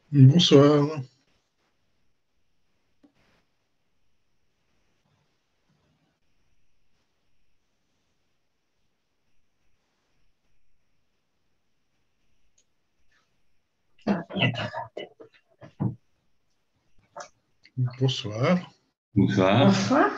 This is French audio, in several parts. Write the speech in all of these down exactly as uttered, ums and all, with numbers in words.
Bonsoir. Bonsoir. Bonsoir. Bonsoir.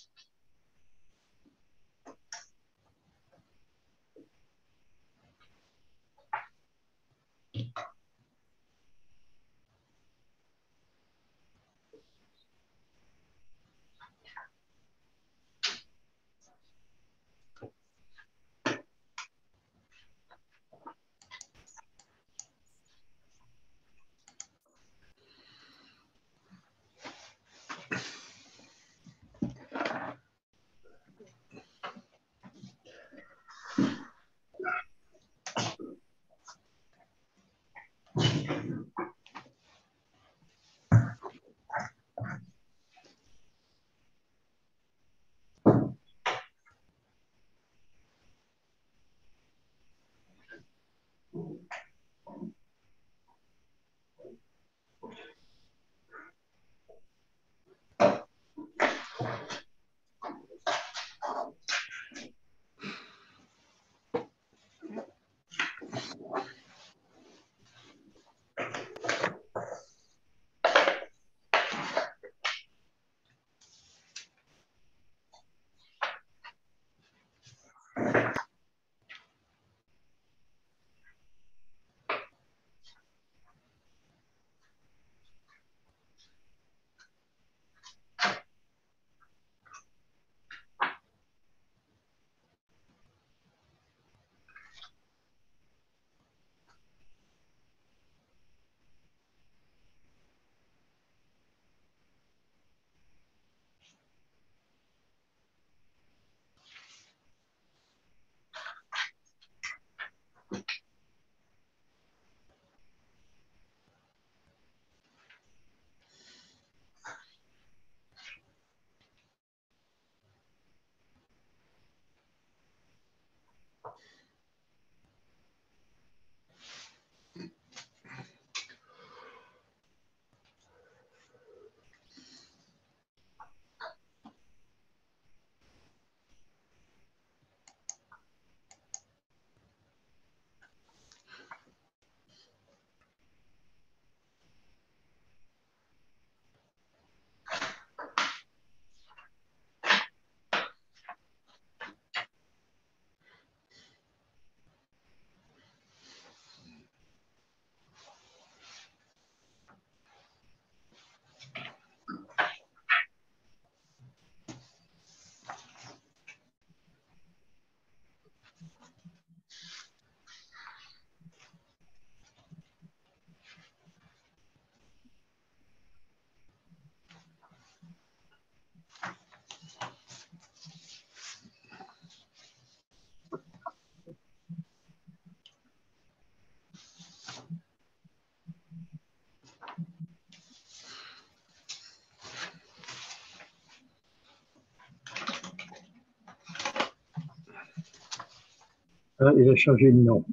Ah, il a changé de nom.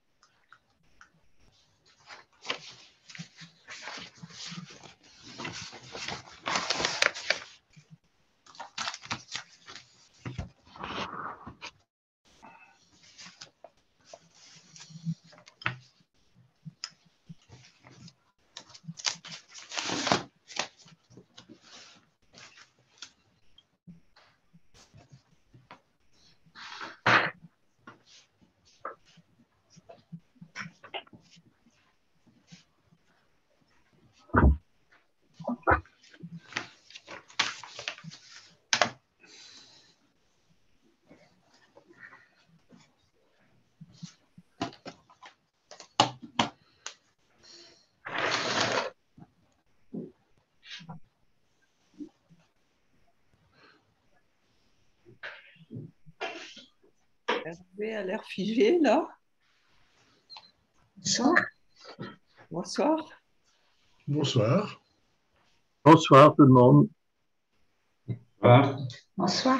Hervé a l'air figé, là. Bonsoir. Bonsoir. Bonsoir. Bonsoir tout le monde. Bonsoir. Bonsoir.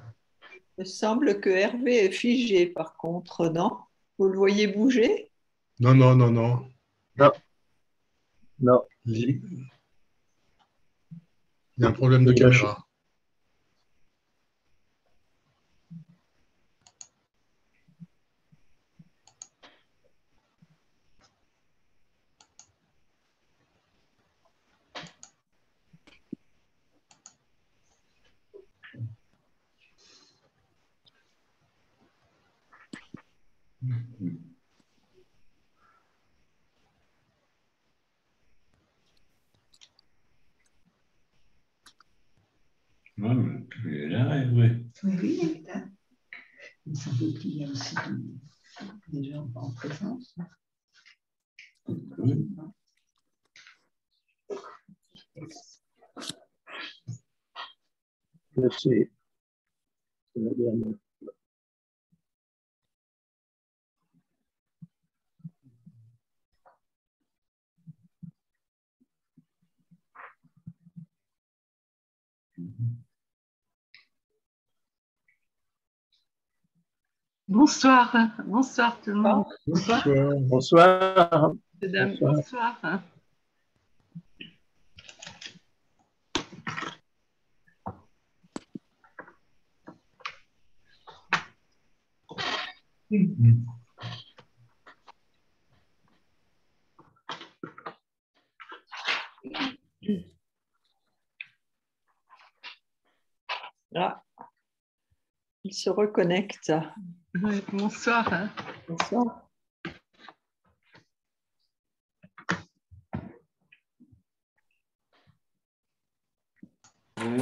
Il me semble que Hervé est figé, par contre, non? Vous le voyez bouger? Non, non, non, non. Non. Non. Il y a un problème de Il a ch- caméra. Ouais, mais il est là, Hervé. Oui, oui, il est là. Il semble qu'il y a aussi des gens en présence. Oui. Je sais. C'est la dernière. Bonsoir, bonsoir tout le monde. Bonsoir. Bonsoir. Mesdames, Bonsoir. bonsoir. Ah, il se reconnecte. Ouais, bonsoir. Bonsoir. Oui.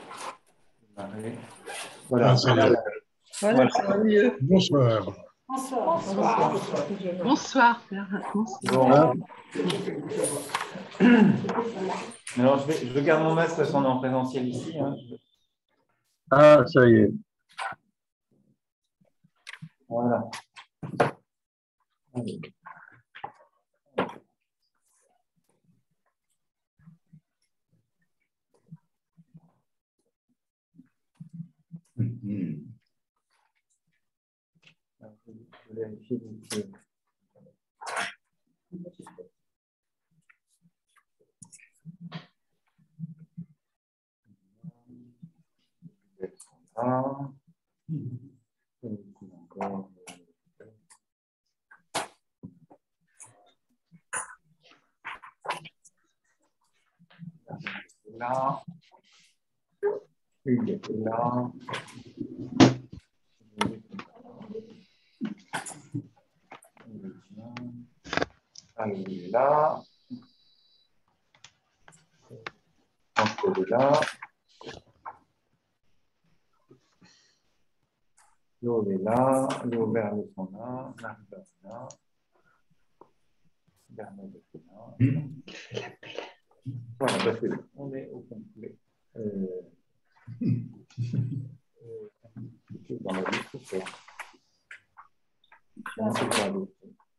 Voilà. Ah, ça y est. Voilà, ça va mieux. Bonsoir. Bonsoir. Bonsoir, Pierre. Bonsoir. Bon. Alors, je, vais, je garde mon masque parce qu'on est en présentiel ici. Hein. Ah, ça y est. Voilà. Mhm. Je vais vérifier ici. Ah. Encore. Là. Il est là. Ah, il est là. Il est là. L'eau est là. L'eau vert est là. Marie est là. Bernard est là. Voilà, bah c'est bon. On est au complet. Euh, euh, dans la liste, c'est ça. Non, c'est pas l'autre.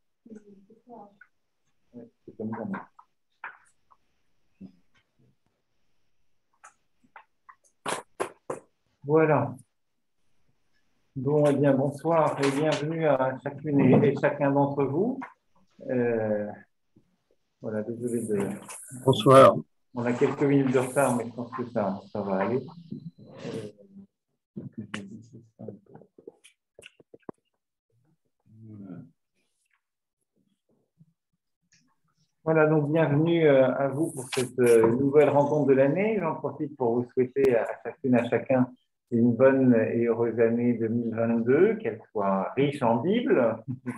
Ouais, c'est comme ça. Voilà. Bon, eh bien, bonsoir et bienvenue à chacune et, et chacun d'entre vous. Euh, voilà, désolé de. Bonsoir. On a quelques minutes de retard, mais je pense que ça, ça va aller. Euh, Voilà, donc bienvenue à vous pour cette nouvelle rencontre de l'année. J'en profite pour vous souhaiter à chacune, à chacun une bonne et heureuse année deux mille vingt-deux, qu'elle soit riche en Bible,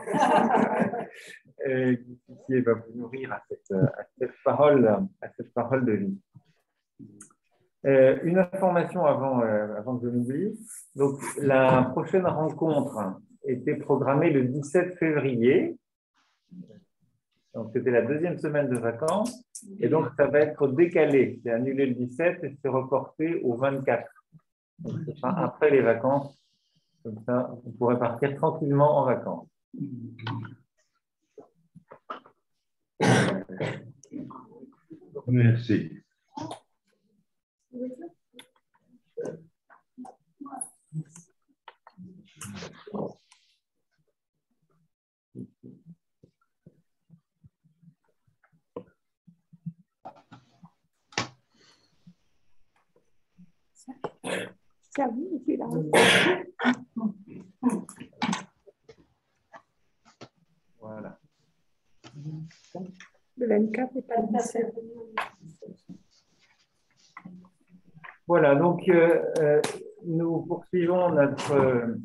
et qui puissiez vous nourrir à cette, à cette parole, à cette parole de vie. Euh, une information avant, euh, avant que je m'oublie. Donc, la prochaine rencontre était programmée le dix-sept février. Donc, c'était la deuxième semaine de vacances. Et donc, ça va être décalé. C'est annulé le dix-sept et c'est reporté au vingt-quatre. Donc, ce sera après les vacances. Comme ça, vous pourrez partir tranquillement en vacances. Merci. Ça vous, c'est là. Voilà. Le vingt-quatre et pas le dix-sept. Voilà, donc euh, euh, nous poursuivons notre euh,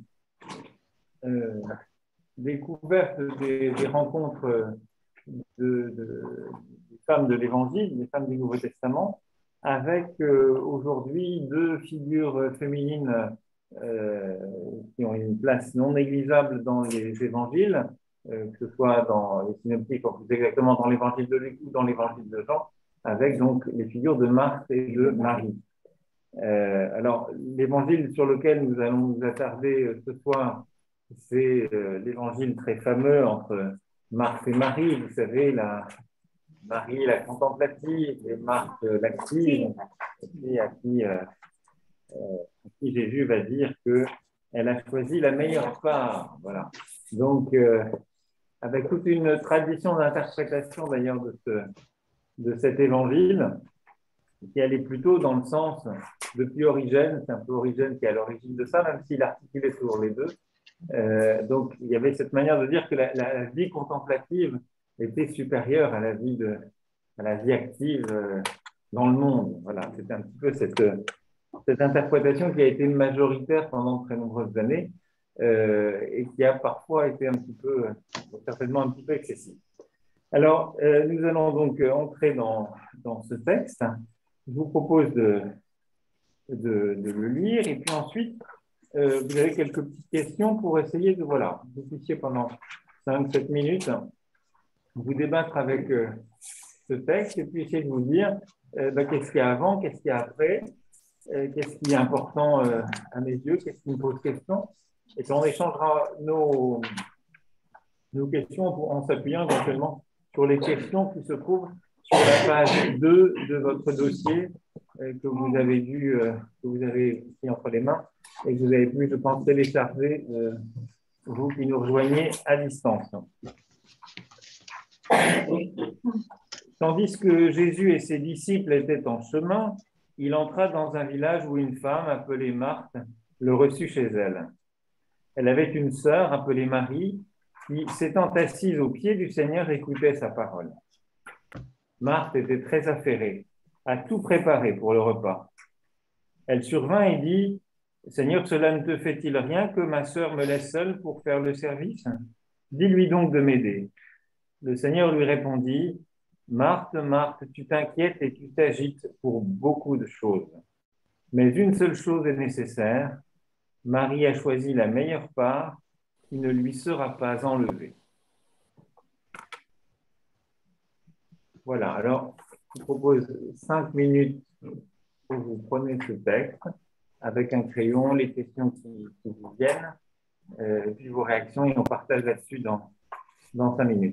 euh, découverte des, des rencontres de, de, des femmes de l'Évangile, des femmes du Nouveau Testament, avec euh, aujourd'hui deux figures féminines euh, qui ont une place non négligeable dans les évangiles, euh, que ce soit dans les synoptiques, ou plus exactement dans l'évangile de Luc ou dans l'évangile de Jean, avec donc les figures de Marthe et de Marie. Euh, alors, l'évangile sur lequel nous allons nous attarder ce soir, c'est euh, l'évangile très fameux entre Marthe et Marie, vous savez, la Marie la contemplative et Marthe l'active, et à qui, euh, euh, à qui Jésus va dire qu'elle a choisi la meilleure part. Voilà. Donc, euh, avec toute une tradition d'interprétation d'ailleurs de, ce, de cet évangile, qui allait plutôt dans le sens, depuis Origène, c'est un peu Origène qui est à l'origine de ça, même s'il articulait toujours les deux. Euh, donc, il y avait cette manière de dire que la, la vie contemplative était supérieure à la vie, de, à la vie active euh, dans le monde. Voilà, c'était un petit peu cette, cette interprétation qui a été majoritaire pendant très nombreuses années euh, et qui a parfois été un petit peu, certainement un petit peu excessive. Alors, euh, nous allons donc entrer dans, dans ce texte. Je vous propose de, de, de le lire et puis ensuite, euh, vous avez quelques petites questions pour essayer de, voilà, vous puissiez pendant cinq sept minutes vous débattre avec euh, ce texte et puis essayer de vous dire euh, bah, qu'est-ce qu'il y a avant, qu'est-ce qu'il y a après, euh, qu'est-ce qui est important euh, à mes yeux, qu'est-ce qui me pose question. Et puis on échangera nos, nos questions pour, en s'appuyant éventuellement sur les questions qui se trouvent sur la page deux de votre dossier euh, que vous avez dû, euh, que vous avez pris entre les mains et que vous avez pu, je pense, télécharger, euh, vous qui nous rejoignez à distance. Tandis que Jésus et ses disciples étaient en chemin, il entra dans un village où une femme appelée Marthe le reçut chez elle. Elle avait une sœur appelée Marie qui, s'étant assise aux pieds du Seigneur, écoutait sa parole. Marthe était très affairée, à tout préparer pour le repas. Elle survint et dit « Seigneur, cela ne te fait-il rien que ma sœur me laisse seule pour faire le service? Dis-lui donc de m'aider. » Le Seigneur lui répondit « Marthe, Marthe, tu t'inquiètes et tu t'agites pour beaucoup de choses. Mais une seule chose est nécessaire. Marie a choisi la meilleure part qui ne lui sera pas enlevée. » Voilà, alors je vous propose cinq minutes pour vous prenez ce texte avec un crayon, les questions qui, qui vous viennent, euh, et puis vos réactions, et on partage là-dessus dans, dans cinq minutes.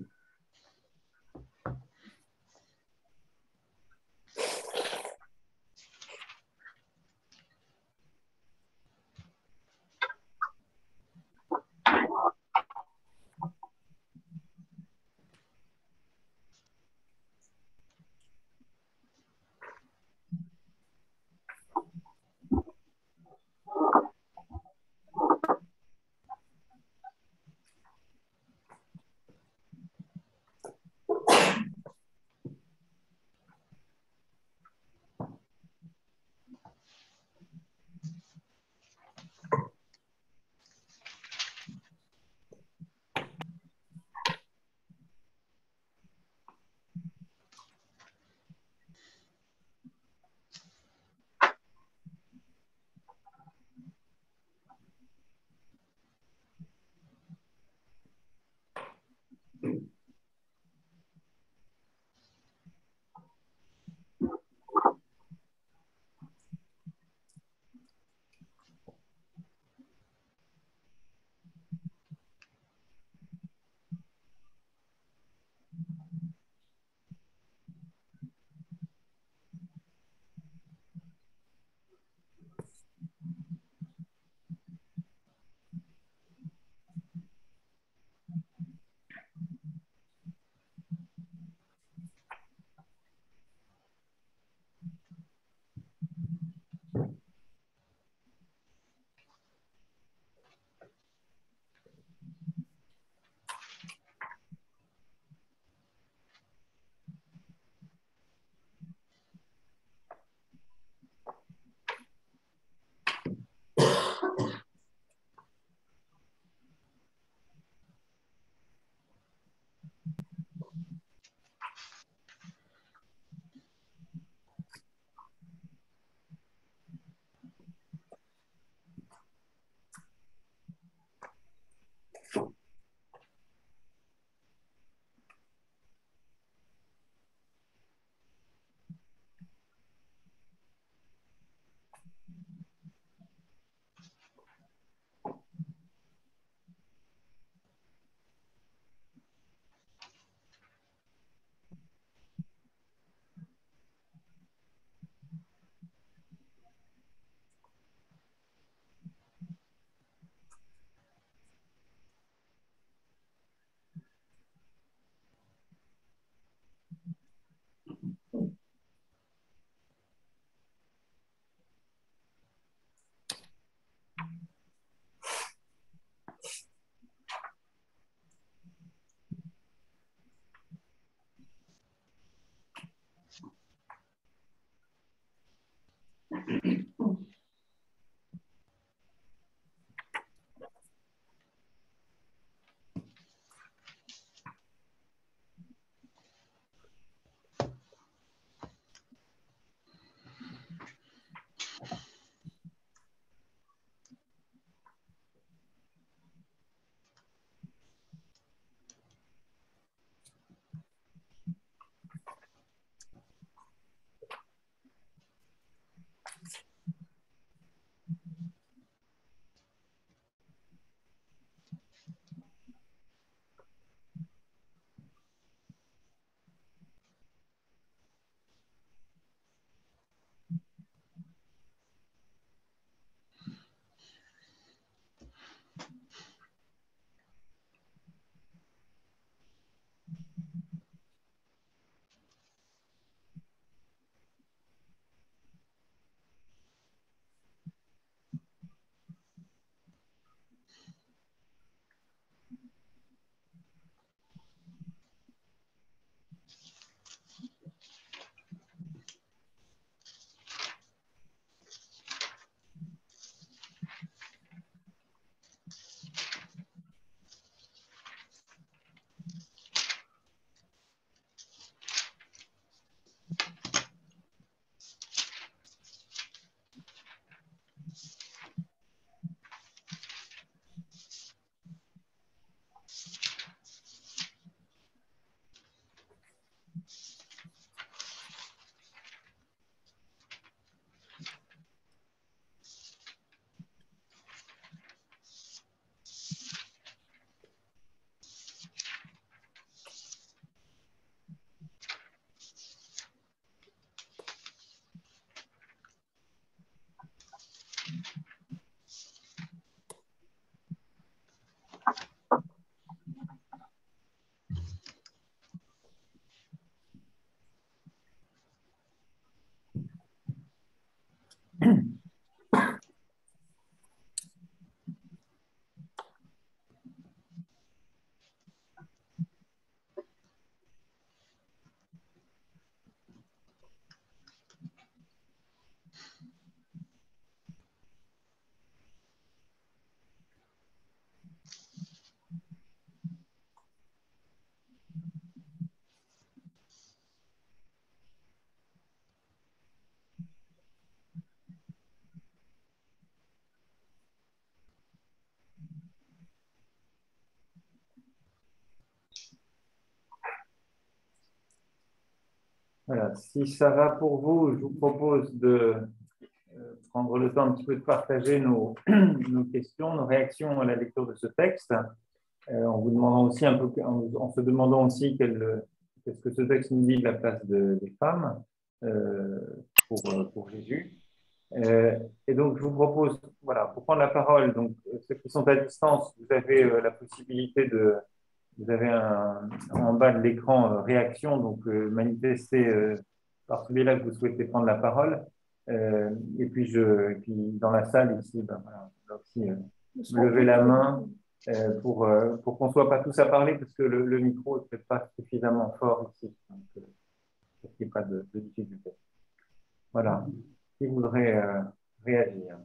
Voilà. Si ça va pour vous, je vous propose de euh, prendre le temps un petit peu de partager nos, nos questions, nos réactions à la lecture de ce texte, euh, en vous demandant aussi un peu, en, en se demandant aussi quel, qu'est-ce que ce texte nous dit de la place de, des femmes euh, pour, pour Jésus. Euh, et donc, je vous propose, voilà, pour prendre la parole, donc ceux qui sont à distance, vous avez euh, la possibilité de, vous avez un, en bas de l'écran euh, réaction, donc euh, manifester euh, par celui-là que vous souhaitez prendre la parole. Euh, et puis, je, et puis, dans la salle ici, ben, voilà, là aussi, euh, levez la main euh, pour, euh, pour qu'on ne soit pas tous à parler, parce que le, le micro n'est peut-être pas suffisamment fort ici, donc euh, pour qu'il n'y ait pas de, de difficulté. Voilà. Qui voudrait euh, réagir?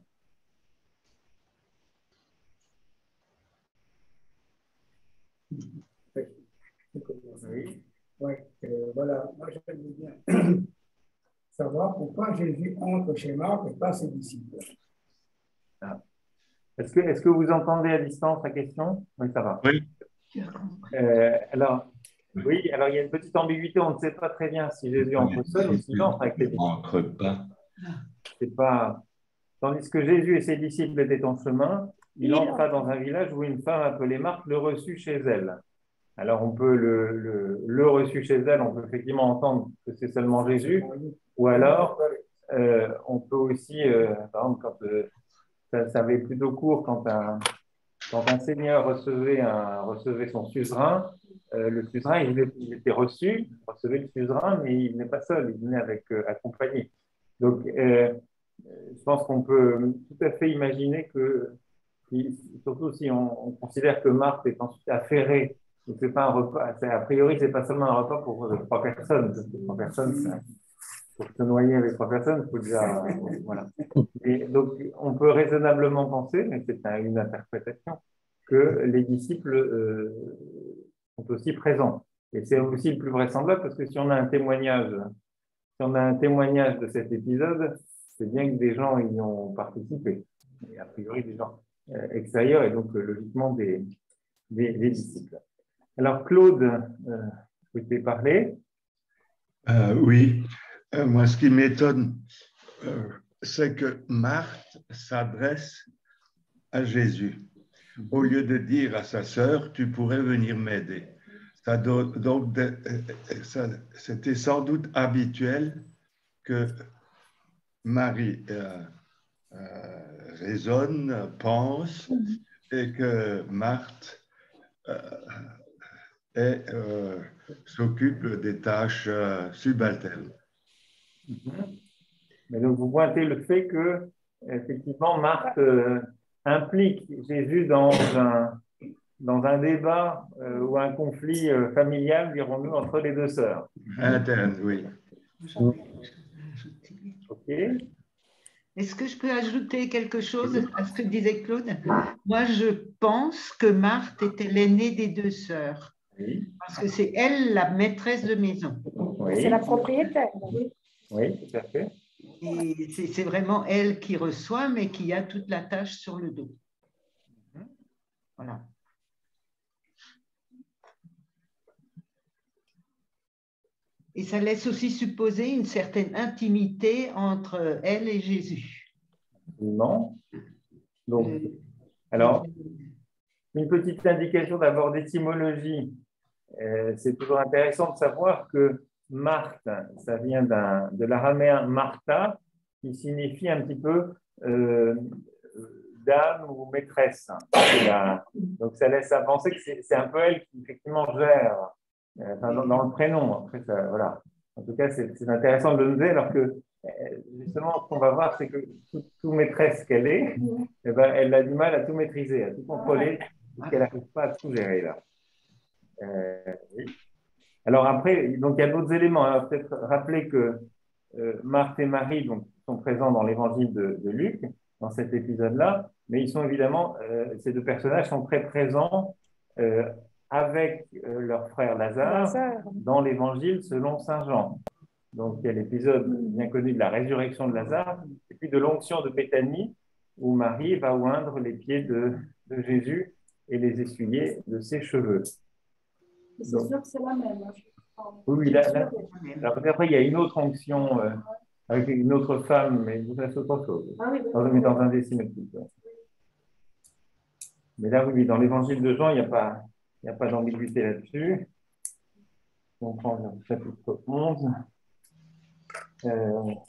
Oui. Ouais, euh, voilà, moi j'aimerais bien savoir pourquoi Jésus entre chez Marc et pas ses disciples. Ah. Est-ce que, est-ce que vous entendez à distance la question? Oui, ça va. Oui. Euh, alors, oui, alors il y a une petite ambiguïté, on ne sait pas très bien si Jésus entre seul ou s'il entre avec les disciples. Entre pas. C'est pas... Tandis que Jésus et ses disciples étaient en chemin, il entra dans un village où une femme appelée Marthe le reçut chez elle. Alors, on peut le, le, le reçu chez elle, on peut effectivement entendre que c'est seulement Jésus, ou alors, euh, on peut aussi, euh, par exemple, quand euh, ça, ça avait plutôt court, quand un, quand un seigneur recevait, un, recevait son suzerain, euh, le suzerain, il, il était reçu, il recevait le suzerain, mais il n'est pas seul, il venait avec, euh, accompagné. Donc, euh, je pense qu'on peut tout à fait imaginer que, surtout si on, on considère que Marthe est ensuite affairée. Donc, c'est pas un repas, a priori, c'est pas seulement un repas pour euh, trois personnes. Trois personnes, ça, pour se noyer avec trois personnes, il faut déjà. Euh, voilà. Et donc, on peut raisonnablement penser, mais c'est une interprétation, que les disciples euh, sont aussi présents. Et c'est aussi le plus vraisemblable parce que si on a un témoignage, si on a un témoignage de cet épisode, c'est bien que des gens y ont participé. Et a priori, des gens euh, extérieurs et donc euh, logiquement des, des, des disciples. Alors, Claude, euh, vous pouvez parler? Euh, oui, euh, moi, ce qui m'étonne, euh, c'est que Marthe s'adresse à Jésus. Au lieu de dire à sa sœur, tu pourrais venir m'aider. Ça do- donc, de- ça- c'était sans doute habituel que Marie euh, euh, raisonne, pense, et que Marthe euh, et euh, s'occupe des tâches euh, subalternes. Mm-hmm. Mais donc, vous pointez le fait que, effectivement, Marthe euh, implique Jésus dans un, dans un débat euh, ou un conflit euh, familial, dirons-nous, entre les deux sœurs. Interne, oui. OK. Est-ce que je peux ajouter quelque chose à ce que disait Claude? Moi, je pense que Marthe était l'aînée des deux sœurs. Oui. Parce que c'est elle la maîtresse de maison. Oui. C'est la propriétaire. Oui, tout à fait. Et c'est c'est vraiment elle qui reçoit, mais qui a toute la tâche sur le dos. Voilà. Et ça laisse aussi supposer une certaine intimité entre elle et Jésus. Non. Donc, Euh, alors, une petite indication d'abord d'étymologie. Euh, c'est toujours intéressant de savoir que Marthe, ça vient d'un, de l'araméen Martha, qui signifie un petit peu euh, dame ou maîtresse. La, donc, ça laisse à penser que c'est, c'est un peu elle qui, effectivement, gère euh, dans, dans le prénom. Après, ça, voilà. En tout cas, c'est, c'est intéressant de le noter, alors que, justement, ce qu'on va voir, c'est que tout, tout maîtresse qu'elle est, eh ben, elle a du mal à tout maîtriser, à tout contrôler, parce qu'elle n'arrive pas à tout gérer, là. Euh, oui. Alors après, donc, il y a d'autres éléments. Alors, peut-être rappeler que euh, Marthe et Marie donc, sont présents dans l'évangile de, de Luc, dans cet épisode-là, mais ils sont évidemment, euh, ces deux personnages sont très présents euh, avec euh, leur frère Lazare, Lazare. dans l'évangile selon saint Jean. Donc il y a l'épisode bien connu de la résurrection de Lazare, et puis de l'onction de Béthanie, où Marie va oindre les pieds de, de Jésus et les essuyer de ses cheveux. C'est Donc, sûr que c'est la même. Oui, là, là, alors, après, il y a une autre onction euh, avec une autre femme, mais c'est autre chose. Ah oui, Dans, mais dans un des synoptiques. Ouais. Mais là, oui, dans l'évangile de Jean, il n'y a pas, il n'y a pas d'ambiguïté là-dessus. On prend le chapitre onze. Euh,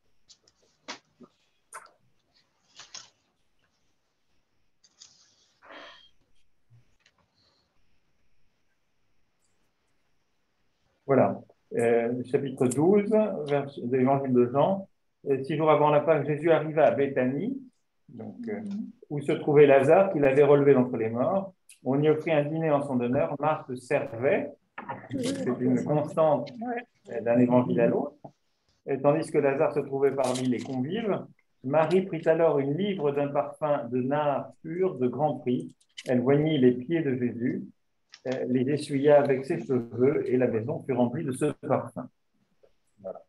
Voilà, euh, chapitre douze, vers, de l'évangile de Jean. Euh, six jours avant la Pâque, Jésus arriva à Béthanie, donc, euh, où se trouvait Lazare, qu'il avait relevé d'entre les morts. On y offrit un dîner en son honneur. Marthe servait. C'est une constante euh, d'un évangile à l'autre. Et tandis que Lazare se trouvait parmi les convives, Marie prit alors une livre d'un parfum de nard pur de grand prix. Elle joignit les pieds de Jésus, les essuya avec ses cheveux, et la maison fut remplie de ce parfum. Voilà.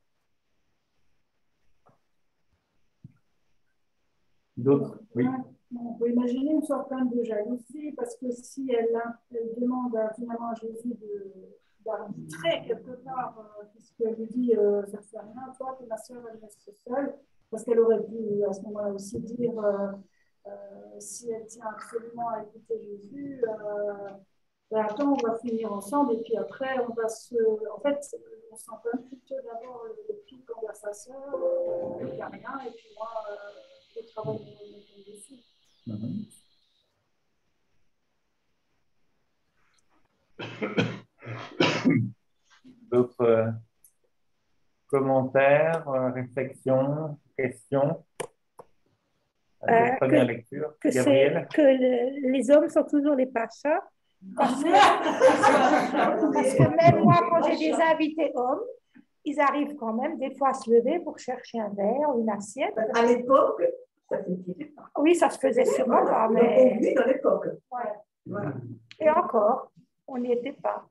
D'autres? Oui. On peut imaginer une sorte de jalousie, parce que si elle, elle demande à, finalement à Jésus d'arbitrer quelque part, euh, puisqu'elle lui dit euh, ça ne fait rien, toi, que ma soeur, elle reste seule, parce qu'elle aurait dû à ce moment-là aussi dire euh, euh, si elle tient absolument à écouter Jésus. Euh, Ben attends, on va finir ensemble et puis après, on va se. En fait, on s'entend plutôt d'abord le pic envers sa sœur, il n'y a rien, et puis moi, euh, je travaille de dessus. D'autres euh, commentaires, euh, réflexions, questions? Euh, Première que, lecture. que, Gabriel? que le, les hommes sont toujours les pachas. Parce que, parce que même moi, quand j'ai des invités hommes, ils arrivent quand même des fois à se lever pour chercher un verre ou une assiette. À l'époque, ça se faisait pas. Oui, ça se faisait sûrement pas, mais... Oui, dans l'époque. Ouais. Voilà. Et encore, on n'y était pas.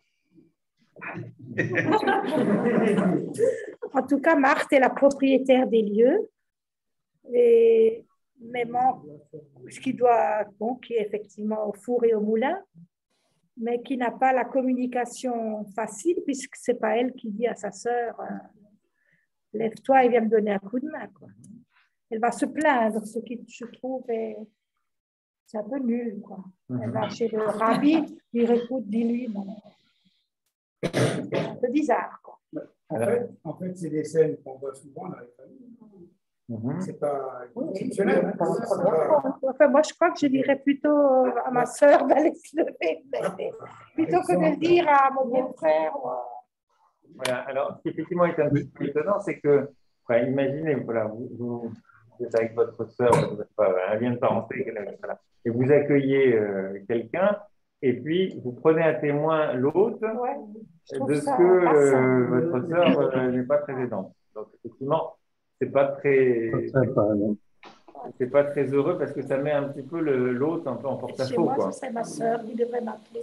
En tout cas, Marthe est la propriétaire des lieux. Et même ce qui doit, bon, qui est effectivement au four et au moulin, mais qui n'a pas la communication facile, puisque ce n'est pas elle qui dit à sa sœur euh, « Lève-toi et viens me donner un coup de main ». Quoi. Elle va se plaindre, ce qui, je trouve, est, c'est un peu nul. Quoi. Elle va chez le rabbi, dire « Écoute, dis-lui, non. » C'est un peu bizarre. Quoi. En fait, en fait c'est des scènes qu'on voit souvent dans les familles. Mm-hmm. C'est pas exceptionnel. Hein. Enfin, moi, je crois que je dirais plutôt à ma sœur d'aller se lever, plutôt que de dire à mon beau-frère. Voilà, alors ce qui effectivement est un petit peu étonnant, c'est que, enfin, imaginez, voilà, vous, vous, vous êtes avec votre sœur, un lien de parenté, voilà, et vous accueillez euh, quelqu'un, et puis vous prenez à témoin l'autre ouais, de ce que euh, votre sœur euh, n'est pas très aidante. Donc, effectivement, c'est pas très, c'est pas très heureux parce que ça met un petit peu l'autre un peu en porte-à-faux. Chez moi, quoi. ce serait ma sœur qui devrait m'appeler.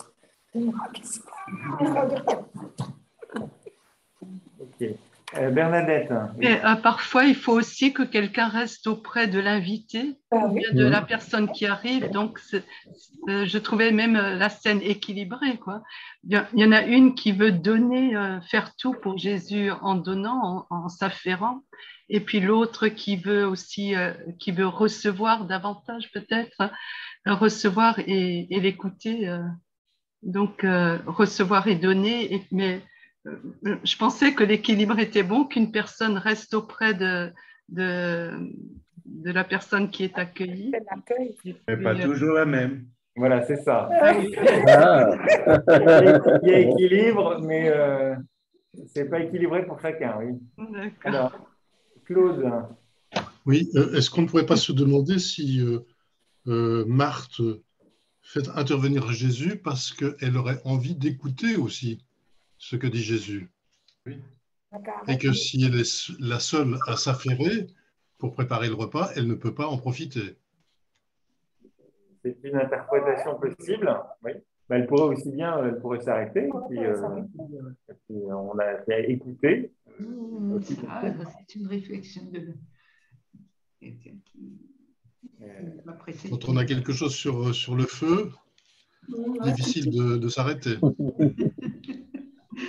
Ok. Euh, Bernadette. Et, euh, parfois, il faut aussi que quelqu'un reste auprès de l'invité, ah, oui. de la personne qui arrive. Donc, c'est, euh, je trouvais même la scène équilibrée, quoi. Il y en a une qui veut donner, euh, faire tout pour Jésus en donnant, en, en s'affairant, et puis l'autre qui veut aussi, euh, qui veut recevoir davantage peut-être, euh, recevoir et, et l'écouter. Euh, donc, euh, recevoir et donner, et, mais je pensais que l'équilibre était bon, qu'une personne reste auprès de, de, de la personne qui est accueillie. Mais pas toujours la même. Voilà, c'est ça. Ah oui. Ah. Il y a équilibre, mais euh, ce n'est pas équilibré pour chacun, oui. Alors, Claude. Oui, euh, est-ce qu'on ne pourrait pas se demander si euh, euh, Marthe fait intervenir Jésus parce qu'elle aurait envie d'écouter aussi ce que dit Jésus. Oui. Et que si elle est la seule à s'affairer pour préparer le repas, elle ne peut pas en profiter. C'est une interprétation possible, oui. Mais elle pourrait aussi bien, elle pourrait s'arrêter, et puis, euh, et puis on a fait écouter. Mmh, ah, c'est une réflexion de quelqu'un qui m'a précédé. Quand on a quelque chose sur, sur le feu, difficile de, de s'arrêter. Oui,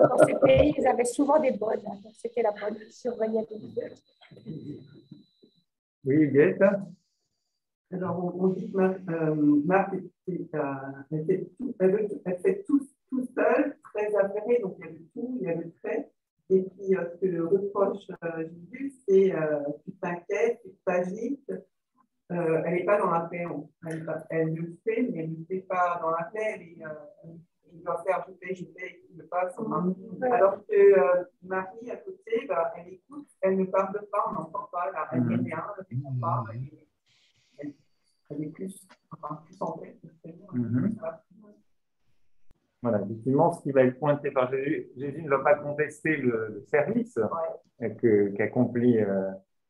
dans ces pays, ils avaient souvent des bonnes. Donc, c'était la bonne qui surveillait les deux. Oui, Gaëtan. Alors, on, on dit que Marc, euh, Marc était, euh, elle, fait tout, elle, veut- elle fait tout, tout seul, très affairée, donc il y a le tout, il y a le trait. Et puis, euh, ce que le reproche euh, Jésus, c'est euh, tu t'inquiètes, tu t'agites. Euh, elle n'est pas dans la paix. Elle, elle le fait, mais elle ne fait pas dans la paix. Elle, est, euh, il doit faire je fais, je fais, il ne passe. Alors que euh, Marie, à côté, bah, elle écoute, elle ne parle pas, on n'entend pas, elle ne dit rien, elle ne répond pas. Et, elle, elle est plus, enfin, plus en paix. Mm-hmm. Voilà, effectivement, ce qui va être pointé par Jésus, Jésus ne va pas contester le, le service ouais. qu'accomplit euh,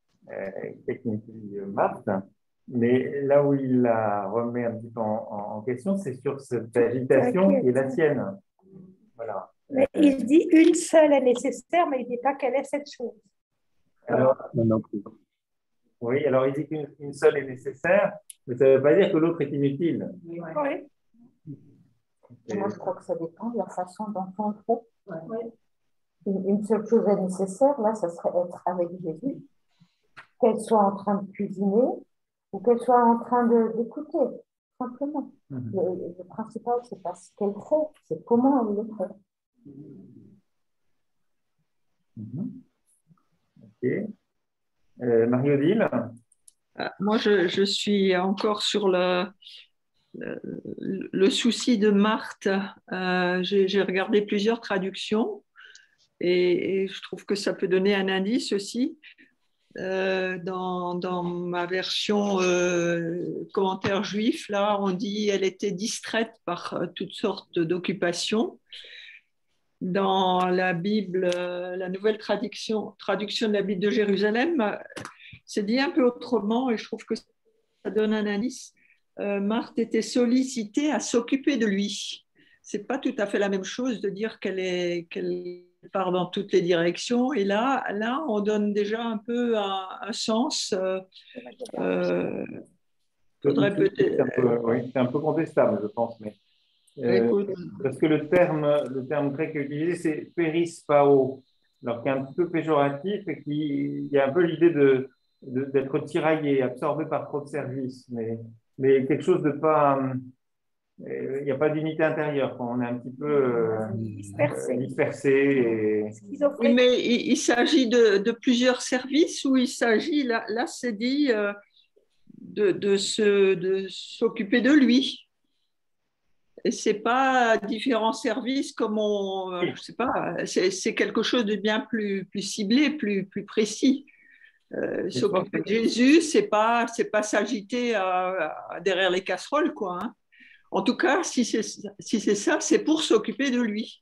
euh, Marthe, mais là où il la remet un petit peu en, en question, c'est sur cette agitation qui est la sienne. Voilà. Mais il dit une seule est nécessaire, mais il ne dit pas quelle est cette chose. Alors, non plus. Oui, alors il dit qu'une seule est nécessaire, mais ça ne veut pas dire que l'autre est inutile. Oui. Et moi, je crois que ça dépend de la façon dont on le fait. Ouais. Une, une seule chose est nécessaire, là, ça serait être avec Jésus, qu'elle soit en train de cuisiner ou qu'elle soit en train d'écouter, simplement. Mm-hmm. le, le principal, c'est pas ce qu'elle fait, c'est comment elle le fait. Mm-hmm. Ok. Euh, Marie-Odile? Moi, je, je suis encore sur le, le, le souci de Marthe. Euh, j'ai regardé plusieurs traductions et, et je trouve que ça peut donner un indice aussi. Euh, dans, dans ma version euh, commentaire juif, là, on dit qu'elle était distraite par euh, toutes sortes d'occupations. Dans la Bible, euh, la nouvelle traduction, traduction de la Bible de Jérusalem, c'est dit un peu autrement et je trouve que ça donne un indice. Euh, Marthe était sollicitée à s'occuper de lui. C'est pas tout à fait la même chose de dire qu'elle est, qu'elle part dans toutes les directions. Et là, là, on donne déjà un peu un, un sens. Euh, euh, faudrait peut-être. C'est un peu, oui, c'est un peu contestable, je pense, mais euh, parce que le terme, le terme grec utilisé, c'est périspao, alors qui est un petit peu péjoratif et qui, il y a un peu l'idée de d'être tiraillé, absorbé par trop de services, mais, mais quelque chose de pas... Il n'y a pas d'unité intérieure, on est un petit peu euh, dispersé. dispersé et... Oui, mais il, il s'agit de, de plusieurs services où il s'agit, là, là c'est dit, euh, de, de, se, de s'occuper de lui. Et ce n'est pas différents services comme on... Je sais pas, c'est quelque chose de bien plus, plus ciblé, plus, plus précis. Euh, s'occuper de Jésus, c'est pas c'est pas s'agiter derrière les casseroles, quoi. Hein. En tout cas, si c'est si c'est ça, c'est pour s'occuper de lui.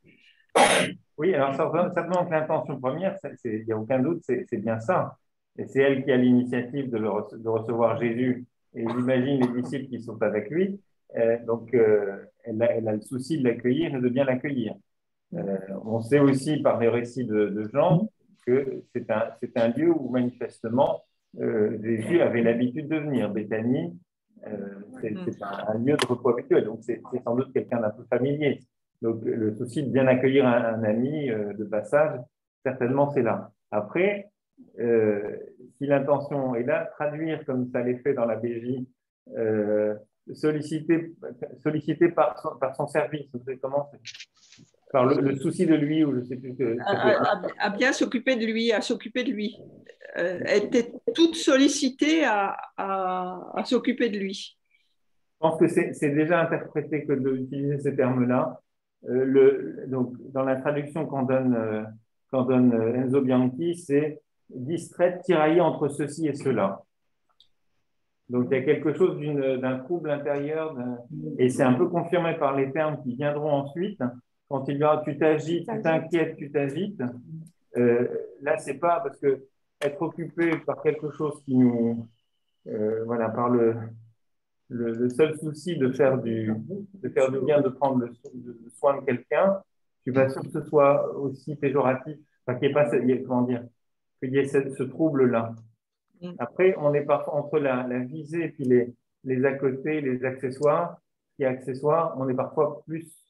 Oui, alors certainement que l'intention première, il n'y a aucun doute, c'est bien ça. Et c'est elle qui a l'initiative de, rece de recevoir Jésus. Et j'imagine les disciples qui sont avec lui. Euh, donc, euh, elle, a, elle a le souci de l'accueillir et de bien l'accueillir. Euh, on sait aussi par les récits de, de Jean que c'est un, un lieu où manifestement euh, Jésus avait l'habitude de venir. Béthanie, euh, c'est un, un lieu de repos habituel, donc c'est sans doute quelqu'un d'un peu familier. Donc le souci de bien accueillir un, un ami euh, de passage, certainement c'est là. Après, euh, si l'intention est là, traduire comme ça l'est fait dans la B J, euh, solliciter, solliciter par, son, par son service, vous savez comment c'est par le, le souci de lui, ou je ne sais plus. Que, à, à, à bien s'occuper de lui, à s'occuper de lui. Euh, elle était toute sollicitée à, à, à s'occuper de lui. Je pense que c'est déjà interprété que d'utiliser ces termes-là. Euh, le, donc, dans la traduction qu'on donne, euh, qu'on donne Enzo Bianchi, c'est distraite, tiraillée entre ceci et cela. Donc, il y a quelque chose d'un trouble intérieur, et c'est un peu confirmé par les termes qui viendront ensuite. Quand il y aura tu t'agites, tu t'inquiètes, tu t'agites, euh, là, c'est pas parce que être occupé par quelque chose qui nous, euh, voilà, par le, le, le seul souci de faire du, de faire du bien, de prendre le, de, soin de quelqu'un, je suis pas sûr que ce soit aussi péjoratif, enfin, qu'il n'y ait pas, comment dire, qu'il y ait ce, ce trouble-là. Après, on est parfois entre la, la visée et puis les, les à côté, les accessoires. Ce qui est accessoire, on est parfois plus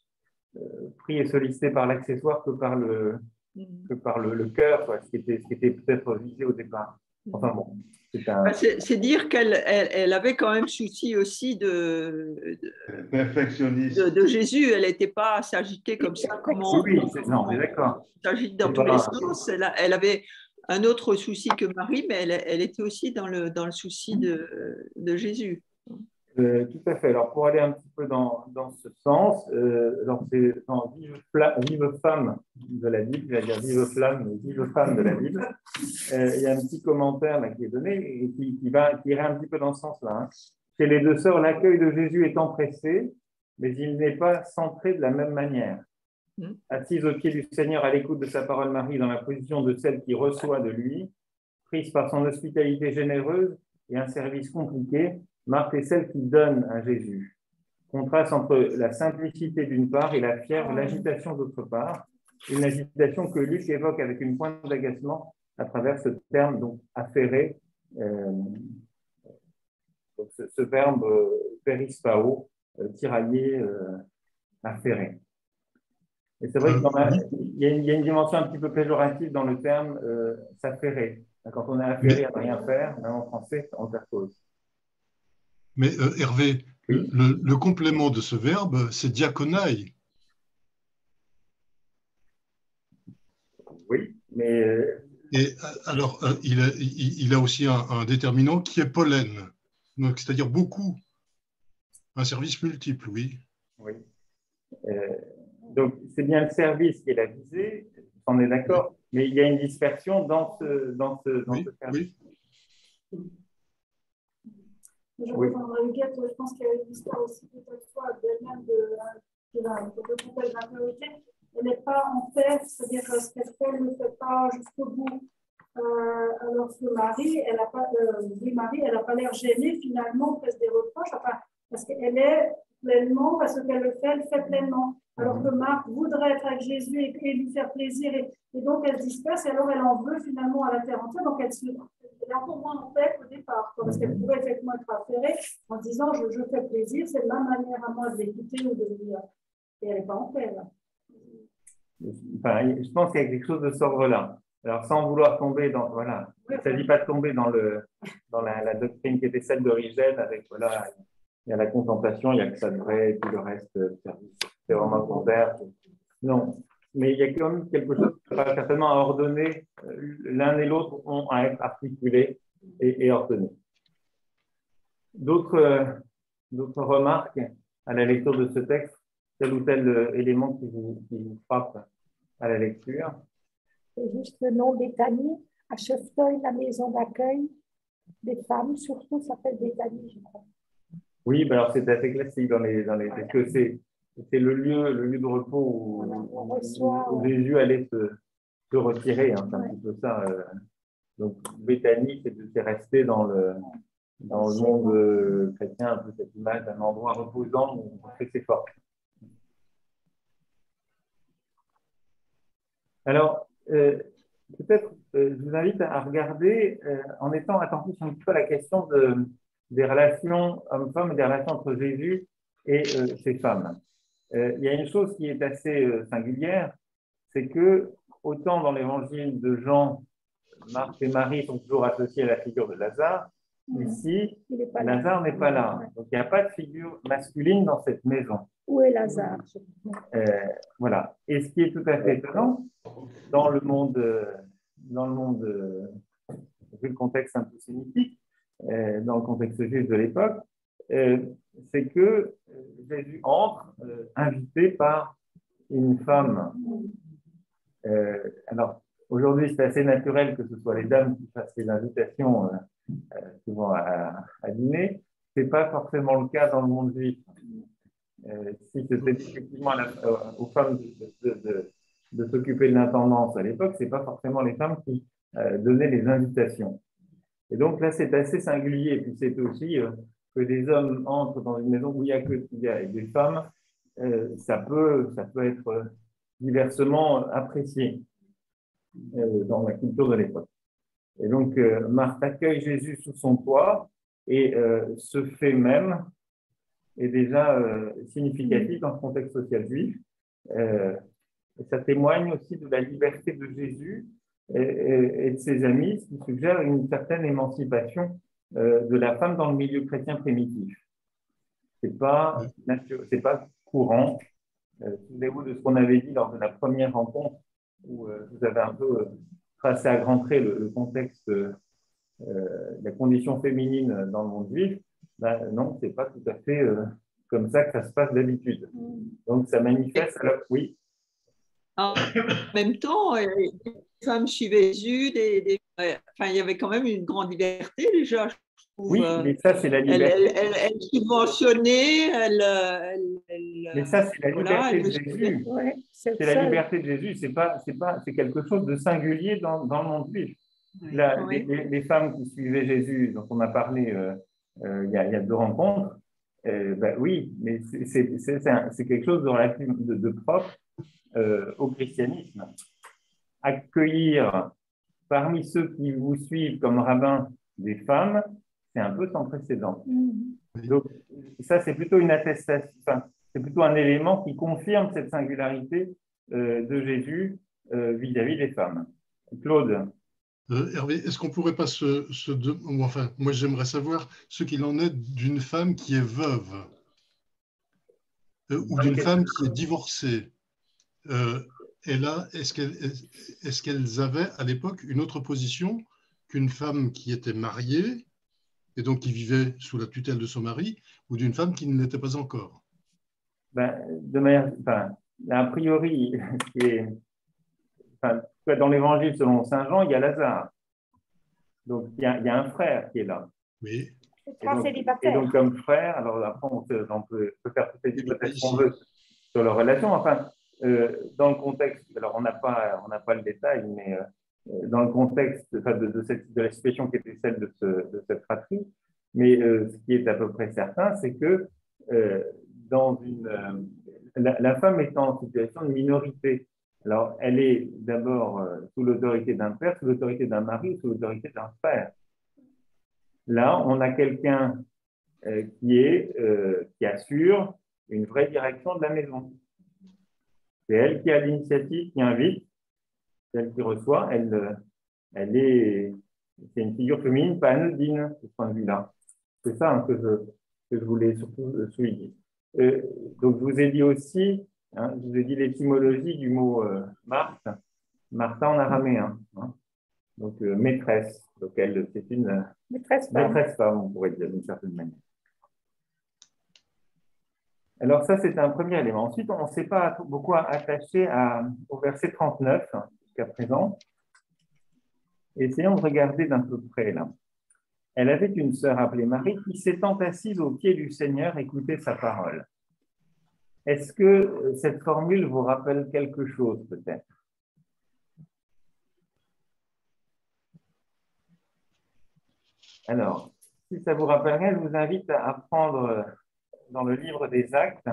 euh, pris et sollicité par l'accessoire que par le, que par le, le cœur, quoi, ce qui était, ce qui était peut-être visé au départ. Enfin bon, c'est un... C'est dire qu'elle elle, elle avait quand même souci aussi de, de, perfectionniste. de, de Jésus. Elle n'était pas à s'agiter comme ça. Comment, oui, oui, non, mais d'accord. S'agite dans tous les sens. Elle, a, elle avait un autre souci que Marie, mais elle, elle était aussi dans le, dans le souci de, de Jésus. Euh, tout à fait. Alors, pour aller un petit peu dans, dans ce sens, euh, c'est dans vive, vive femme de la Bible, je vais dire vive flamme, mais vive femme de la Bible, euh, il y a un petit commentaire là, qui est donné et qui, qui, va, qui irait un petit peu dans ce sens-là. Hein. Chez les deux sœurs, l'accueil de Jésus est empressé, mais il n'est pas centré de la même manière. Mmh. Assise au pied du Seigneur, à l'écoute de sa parole Marie, dans la position de celle qui reçoit de lui, prise par son hospitalité généreuse et un service compliqué, Marthe est celle qui donne à Jésus. Contraste entre la simplicité d'une part et la fièvre, l'agitation d'autre part. Une agitation que Luc évoque avec une pointe d'agacement à travers ce terme donc affairé, euh, donc ce, ce verbe euh, perispao, euh, tirailler, euh, affairé. Et c'est vrai qu'il y, y a une dimension un petit peu péjorative dans le terme euh, s'affairer. Quand on est affairé à ne rien faire, même en français, on perd cause. Mais euh, Hervé, oui. le, le complément de ce verbe, c'est diaconai. Oui, mais... Et alors, euh, il, a, il, il a aussi un, un déterminant qui est pollen, c'est-à-dire beaucoup. Un service multiple, oui. Oui. Euh, donc, c'est bien le service qui est la visée, on est d'accord, oui. Mais il y a une dispersion dans ce, dans ce, dans oui, ce service. Oui. Je reprendrai une quête, je pense qu'il y a une histoire aussi peut-être fois d'elle-même de, de, de, de coupage d'impurité. Elle n'est pas en fait, c'est-à-dire que ce qu'elle fait, elle ne fait pas jusqu'au bout. Euh, alors que Marie, elle n'a pas, euh, oui, Marie, elle n'a pas l'air gênée finalement, presque des reproches, enfin, parce qu'elle est pleinement, parce qu'elle le fait, elle le fait pleinement. Alors que Marthe voudrait être avec Jésus et, et lui faire plaisir, et, et donc elle se disperse, et alors elle en veut finalement à la terre entière, donc elle, se, elle est encore moins en paix qu'au départ, quoi, parce qu'elle pourrait effectivement être affairée en disant je, je fais plaisir, c'est ma manière à moi de l'écouter ou de le dire. Et elle n'est pas en paix là. Enfin, je pense qu'il y a quelque chose de ce ordre-là. Alors, sans vouloir tomber dans, voilà, il ne s'agit pas de tomber dans, le, dans la, la doctrine qui était celle d'Origène, avec, voilà, il y a la contemplation, il y a que ça de vrai, et puis le reste, c'est vraiment secondaire. Non, mais il y a quand même quelque chose qui va certainement à ordonner, l'un et l'autre ont à être articulés et, et ordonnés. D'autres, d'autres remarques à la lecture de ce texte, tel ou tel élément qui vous, qui vous frappe à la lecture? C'est juste le nom Béthanie. À Chefteuil, la maison d'accueil des femmes, surtout, s'appelle Béthanie, je crois. Oui, ben alors c'est assez classique dans les, dans les parce que c'est, c'est le lieu, le lieu de repos où, voilà, on reçoit, où Jésus allait se, se retirer, hein, c'est un ouais. petit peu ça. Euh, donc Béthanie, c'est, c'est resté dans le, dans le monde euh, chrétien, un peu cette image d'un endroit reposant où on fait ses forces. Alors, euh, peut-être, euh, je vous invite à regarder, euh, en étant attentif un petit peu à la question de, des relations hommes-femmes et des relations entre Jésus et euh, ces femmes. Euh, il y a une chose qui est assez euh, singulière, c'est que, autant dans l'évangile de Jean, Marthe et Marie sont toujours associés à la figure de Lazare, mmh. ici, Lazare n'est pas là. Donc, il n'y a pas de figure masculine dans cette maison. Où est Lazare? euh, Voilà. Et ce qui est tout à fait étonnant, dans le monde, dans le monde, vu le contexte un peu sémitique, euh, dans le contexte juif de l'époque, euh, c'est que Jésus entre euh, invité par une femme. Euh, alors, aujourd'hui, c'est assez naturel que ce soit les dames qui fassent les invitations, euh, euh, souvent à, à dîner. Ce n'est pas forcément le cas dans le monde juif. Euh, si c'était effectivement la, euh, aux femmes de, de, de, de s'occuper de l'intendance à l'époque, ce n'est pas forcément les femmes qui euh, donnaient les invitations. Et donc là, c'est assez singulier. Et puis c'est aussi euh, que des hommes entrent dans une maison où il y a que il y a des femmes, euh, ça, peut, ça peut être diversement apprécié euh, dans la culture de l'époque. Et donc, euh, Marthe accueille Jésus sous son toit et euh, ce fait même est déjà euh, significatif dans le contexte social juif. Euh, ça témoigne aussi de la liberté de Jésus et, et, et de ses amis, ce qui suggère une certaine émancipation euh, de la femme dans le milieu chrétien primitif. Ce n'est pas, c'est pas courant. Euh, Souvenez-vous de ce qu'on avait dit lors de la première rencontre où euh, vous avez un peu euh, tracé à grands traits le, le contexte, euh, la condition féminine dans le monde juif. Ben, non, ce n'est pas tout à fait euh, comme ça que ça se passe d'habitude. Donc, ça manifeste. Alors, oui. En même temps, les femmes suivaient Jésus, des, des, enfin, il y avait quand même une grande liberté déjà. Je trouve. Oui, mais ça, c'est la liberté. Elle, elle, elle, elle subventionnait, elle, elle, elle. Mais ça, c'est la liberté voilà, de Jésus. Ouais, c'est la liberté de Jésus. C'est pas, c'est pas, c'est quelque chose de singulier dans, dans le monde juif. La, oui. les, les femmes qui suivaient Jésus, dont on a parlé euh, euh, il, y a, il y a deux rencontres, euh, ben oui, mais c'est quelque chose de, relatif, de, de propre euh, au christianisme. Accueillir parmi ceux qui vous suivent comme rabbins des femmes, c'est un peu sans précédent. Mmh. Donc, ça, c'est plutôt une attestation, enfin, c'est plutôt un élément qui confirme cette singularité euh, de Jésus euh, vis-à-vis des femmes. Claude. Euh, Hervé, est-ce qu'on ne pourrait pas se, se de... enfin, moi j'aimerais savoir ce qu'il en est d'une femme qui est veuve euh, ou d'une femme qui est divorcée. Euh, et là, est-ce qu'elles est-ce qu'elles avaient à l'époque une autre position qu'une femme qui était mariée et donc qui vivait sous la tutelle de son mari, ou d'une femme qui ne l'était pas encore? Ben, de manière, enfin, a priori, est, enfin, dans l'évangile selon saint Jean, il y a Lazare. Donc, il y a, il y a un frère qui est là. Oui. Et donc, et donc comme frère, alors après, on peut, on peut, peut faire toutes les hypothèses qu'on veut sur leur relation. Enfin, euh, dans le contexte, alors on n'a pas, on n'a pas le détail, mais euh, dans le contexte enfin, de, de, cette, de la situation qui était celle de, ce, de cette fratrie, mais euh, ce qui est à peu près certain, c'est que euh, dans une, euh, la, la femme étant en situation de minorité, alors elle est d'abord euh, sous l'autorité d'un père, sous l'autorité d'un mari, sous l'autorité d'un frère. Là, on a quelqu'un euh, qui est euh, qui assure une vraie direction de la maison. C'est elle qui a l'initiative, qui invite, c'est elle qui reçoit. Elle, elle est, c'est une figure féminine pas anodine, de ce point de vue-là. C'est ça hein, que, je, que je voulais surtout souligner. Euh, donc, je vous ai dit aussi, hein, je vous ai dit l'étymologie du mot euh, Marthe, Martha en araméen. Hein. Donc, euh, maîtresse. Donc, elle, c'est une maîtresse femme. maîtresse femme, on pourrait dire d'une certaine manière. Alors, ça, c'est un premier élément. Ensuite, on ne s'est pas beaucoup attaché à, au verset trente-neuf jusqu'à présent. Essayons de regarder d'un peu près, là. Elle avait une sœur appelée Marie qui, s'étant assise aux pieds du Seigneur, écoutait sa parole. Est-ce que cette formule vous rappelle quelque chose, peut-être? Alors, si ça vous rappelle rien, je vous invite à prendre dans le livre des Actes,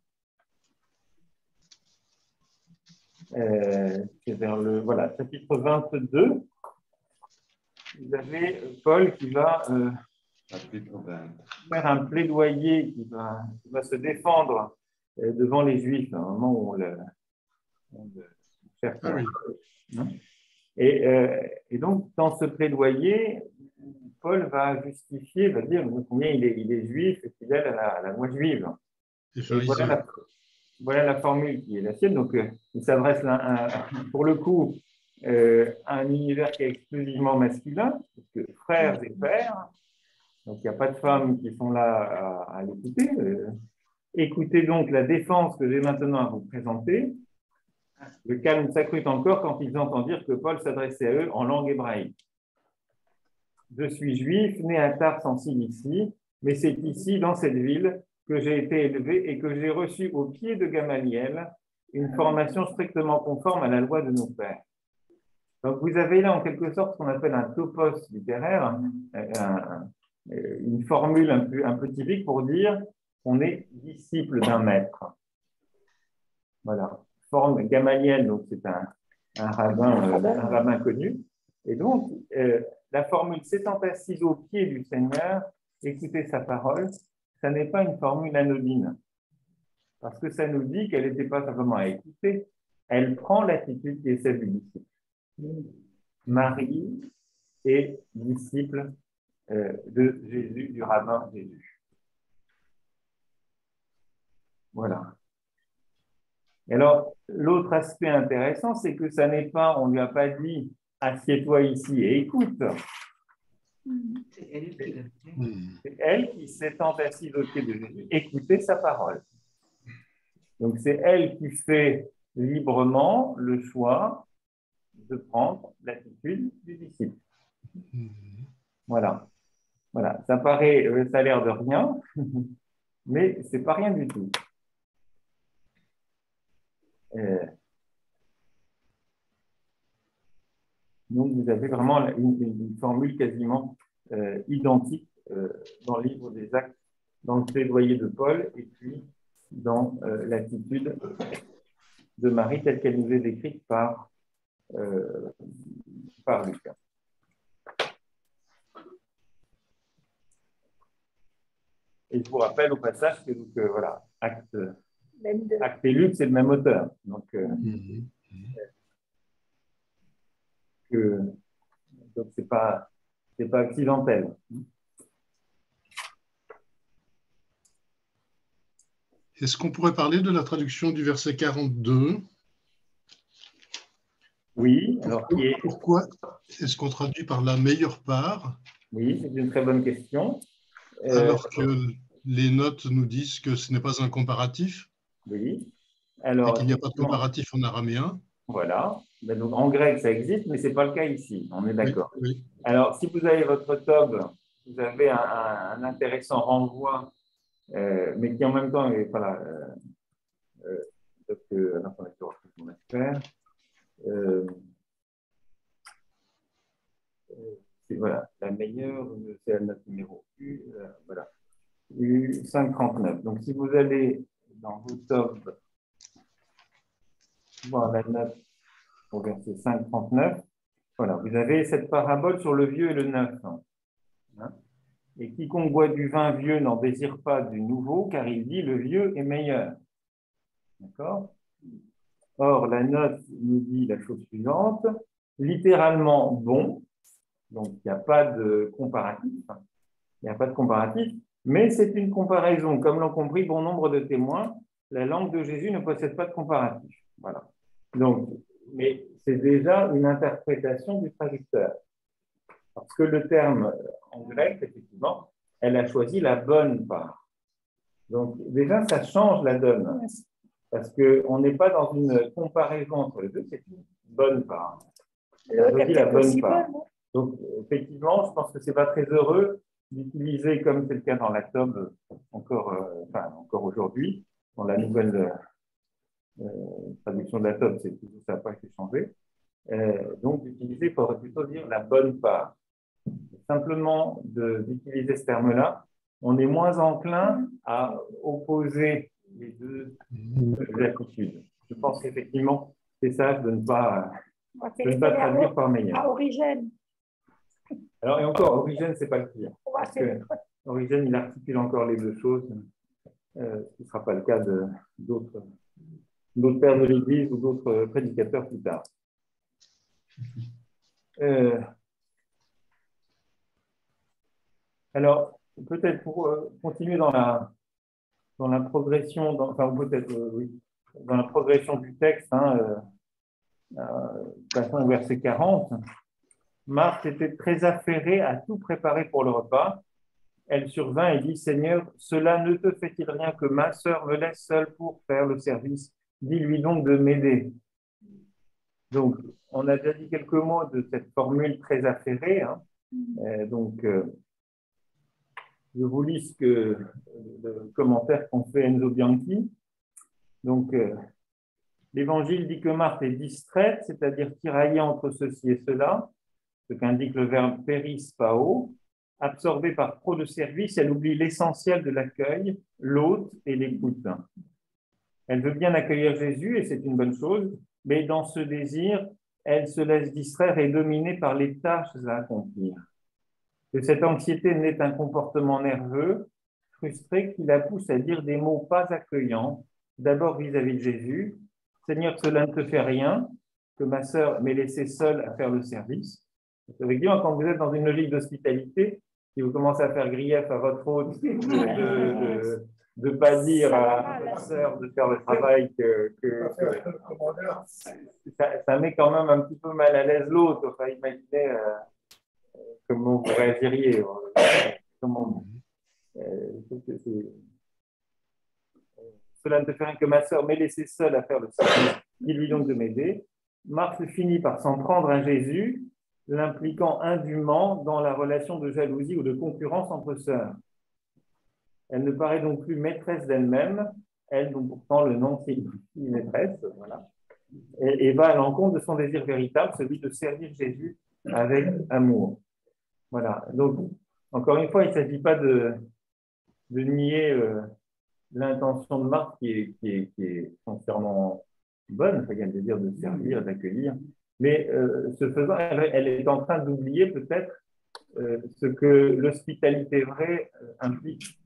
euh, c'est vers le voilà, chapitre vingt-deux, vous avez Paul qui va euh, faire un plaidoyer, qui va, qui va se défendre euh, devant les Juifs, à un moment où on le, on le cherche. Ah oui. Hein? Et, euh, et donc, dans ce plaidoyer, Paul va justifier, va dire combien il est, il est juif et fidèle à la, à la loi juive. Et voilà, la, voilà la formule qui est la sienne. Donc, euh, il s'adresse pour le coup euh, à un univers qui est exclusivement masculin, parce que frères et pères, donc il n'y a pas de femmes qui sont là à, à l'écouter. Euh, écoutez donc la défense que j'ai maintenant à vous présenter. Le calme s'accrut encore quand ils entendirent que Paul s'adressait à eux en langue hébraïque. Je suis juif, né à Tars en Cilicie, mais c'est ici, dans cette ville, que j'ai été élevé et que j'ai reçu au pied de Gamaliel une formation strictement conforme à la loi de nos pères. Donc, vous avez là en quelque sorte ce qu'on appelle un topos littéraire, un, une formule un peu, un peu typique pour dire qu'on est disciple d'un maître. Voilà. Forme Gamaliel, donc c'est un, un, rabbin, euh, un rabbin connu. Et donc, euh, la formule s'étant assise au pied du Seigneur, écouter sa parole, ça n'est pas une formule anodine. Parce que ça nous dit qu'elle n'était pas simplement à écouter, elle prend l'attitude qui est celle du disciple. Marie est disciple euh, de Jésus, du rabbin Jésus. Voilà. Et alors, l'autre aspect intéressant, c'est que ça n'est pas, on ne lui a pas dit « assieds-toi ici et écoute ». C'est elle qui l'a fait. C'est elle qui s'étant assise au pied de Jésus, écouter sa parole. Donc, c'est elle qui fait librement le choix de prendre l'attitude du disciple. Voilà. Voilà. Ça paraît, ça a l'air de rien, mais c'est pas rien du tout. Euh, donc, vous avez vraiment une, une formule quasiment euh, identique euh, dans le livre des Actes, dans le plaidoyer de Paul, et puis dans euh, l'attitude de Marie telle qu'elle nous est décrite par, euh, par Luc. Et je vous rappelle au passage que donc, euh, voilà, Acte, Acte et Luc, c'est le même auteur. Donc, euh, mm-hmm. que, donc c'est pas, c'est pas accidentel. Est-ce qu'on pourrait parler de la traduction du verset quarante-deux? Oui. Alors, pourquoi, qui est... pourquoi est-ce qu'on traduit par la meilleure part? Oui, c'est une très bonne question. Alors euh... que les notes nous disent que ce n'est pas un comparatif. Oui. Alors, et qu'il n'y a pas de comparatif en araméen. Voilà. Ben donc, en grec, ça existe, mais ce n'est pas le cas ici. On est d'accord. Oui, oui. Alors, si vous avez votre tobe, vous avez un, un, un intéressant renvoi, euh, mais qui en même temps est. Voilà. Euh, euh, donc, euh, attendez, je retrouve mon affaire. Euh, c'est voilà, la meilleure, c'est la note numéro U, euh, voilà, U cinq trente-neuf. Donc, si vous allez dans vos tobes, voir la note au verset cinq trente-neuf, voilà, vous avez cette parabole sur le vieux et le neuf. Hein. Et quiconque boit du vin vieux n'en désire pas du nouveau, car il dit le vieux est meilleur. D'accord? Or, la note nous dit la chose suivante, littéralement bon, donc il n'y a pas de comparatif, il n'y a pas de comparatif, mais c'est une comparaison. Comme l'ont compris bon nombre de témoins, la langue de Jésus ne possède pas de comparatif. Voilà. Donc, mais c'est déjà une interprétation du traducteur. Parce que le terme en grec, effectivement, elle a choisi la bonne part. Donc, déjà, ça change la donne. Parce qu'on n'est pas dans une comparaison entre les deux, c'est une bonne part. Elle a choisi la bonne part. Donc, effectivement, je pense que ce n'est pas très heureux d'utiliser, comme c'est le cas dans la tome, encore, euh, enfin, encore aujourd'hui, dans la nouvelle euh, traduction de la tome, c'est toujours ça n'a pas été changé. Euh, donc, d'utiliser, il faudrait plutôt dire la bonne part. Simplement d'utiliser ce terme-là, on est moins enclin à opposer les deux attitudes. Je pense qu'effectivement, c'est sage de ne pas, de ne pas traduire par meilleur. À Origène. Alors, et encore, Origène, ce n'est pas le pire. Parce que Origène, il articule encore les deux choses, euh, ce qui ne sera pas le cas d'autres pères de l'Église ou d'autres prédicateurs plus tard. Euh, alors, peut-être pour euh, continuer dans la, dans la progression, dans, enfin peut-être euh, oui, dans la progression du texte, hein, euh, euh, passons au verset quarante, Marthe était très affairée à tout préparer pour le repas. Elle survint et dit, Seigneur, cela ne te fait-il rien que ma sœur me laisse seule pour faire le service? Dis-lui donc de m'aider. Donc, on a déjà dit quelques mots de cette formule très affairée. Hein. Euh, donc, euh, je vous lis ce que, le commentaire qu'ont fait Enzo Bianchi. Donc, euh, l'Évangile dit que Marthe est distraite, c'est-à-dire tiraillée entre ceci et cela, ce qu'indique le verbe perispao. Absorbée par trop de services, elle oublie l'essentiel de l'accueil, l'hôte et l'écoute. Elle veut bien accueillir Jésus, et c'est une bonne chose, mais dans ce désir, elle se laisse distraire et dominer par les tâches à accomplir. Que cette anxiété n'est un comportement nerveux, frustré, qui la pousse à dire des mots pas accueillants d'abord vis-à-vis de Jésus. Seigneur, cela ne te fait rien que ma sœur m'ait laissé seule à faire le service. Effectivement, quand vous êtes dans une logique d'hospitalité, si vous commencez à faire grief à votre hôte, de ne pas dire à votre sœur de faire le travail que, que, que ça, ça met quand même un petit peu mal à l'aise l'autre. Enfin, imaginez euh, comment vous réagiriez. Comment, euh, c'est, c'est, cela ne te fait rien que ma sœur m'ait laissé seule à faire le service. Dis-lui donc de m'aider. Marthe finit par s'en prendre à Jésus, l'impliquant indûment dans la relation de jalousie ou de concurrence entre sœurs. Elle ne paraît donc plus maîtresse d'elle-même, elle dont pourtant le nom signifie maîtresse, voilà, et, et va à l'encontre de son désir véritable, celui de servir Jésus avec amour. Voilà, donc encore une fois, il ne s'agit pas de, de nier euh, l'intention de Marthe qui est, qui est, qui est foncièrement bonne, il y a le désir de servir, d'accueillir, mais euh, ce faisant, elle, elle est en train d'oublier peut-être euh, ce que l'hospitalité vraie euh, implique.